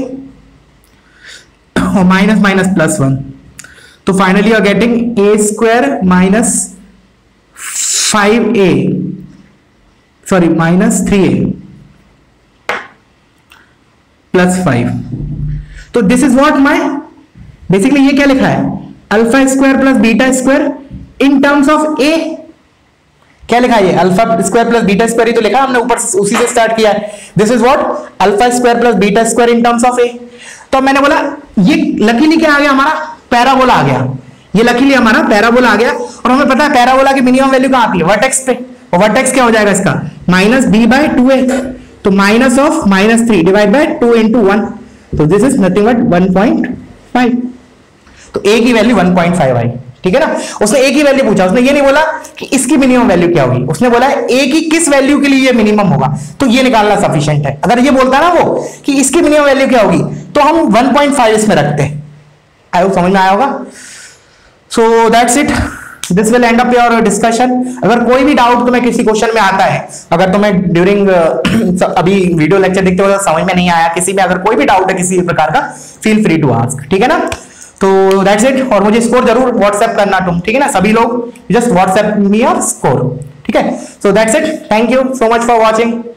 [SPEAKER 1] और माइनस माइनस प्लस 1. तो finally you are getting a square minus 5a sorry minus 3a plus 5. तो this is what my basically ये क्या लिखा है, alpha square plus beta square in terms of a. क्या लिखा है ये, alpha square plus beta square ही तो लिखा हमने ऊपर, उसी से स्टार्ट किया है. This is what alpha square plus beta square in terms of a. तो मैंने बोला ये लकीली क्या आ गया, हमारा पैराबोला आ गया. ये लकीली हमारा पैराबोला आ गया, और हमें पता है पैराबोला की मिनिमम वैल्यू कहां आती है, वर्टेक्स पे. और वर्टेक्स क्या हो जाएगा इसका, माइनस b बाय 2a, तो minus of minus 3 divide by 2 into 1, तो दिस इज नथिंग बट 1.5. तो a की वैल्यू 1.5 आई. ठीक है ना, उसने a की वैल्यू पूछा, उसने ये नहीं बोला कि इसकी मिनिमम वैल्यू क्या होगी, उसने बोला a की किस वैल्यू के लिए ये मिनिमम होगा, तो ये निकालना सफिशिएंट है. अगर ये बोलता ना वो कि इसकी मिनिमम वैल्यू क्या होगी, तो हम 1.5 इसमें रखते हैं. आई होप समझ में आया होगा. So that's it, this will end up your discussion. अगर कोई भी डाउट तुम्हें किसी क्वेश्चन में आता है, अगर तुम्हें ड्यूरिंग अभी वीडियो लेक्चर देखते हो समझ में नहीं आया किसी में, अगर कोई भी डाउट है किसी प्रकार का, फील फ्री टू आस्क. ठीक है ना, तो दैट्स इट. और मुझे स्कोर जरूर व्हाट्सएप करना तुम, ठीक है ना, सभी लोग just WhatsApp me your score. ठीक है, so that's it. Thank you so much for watching.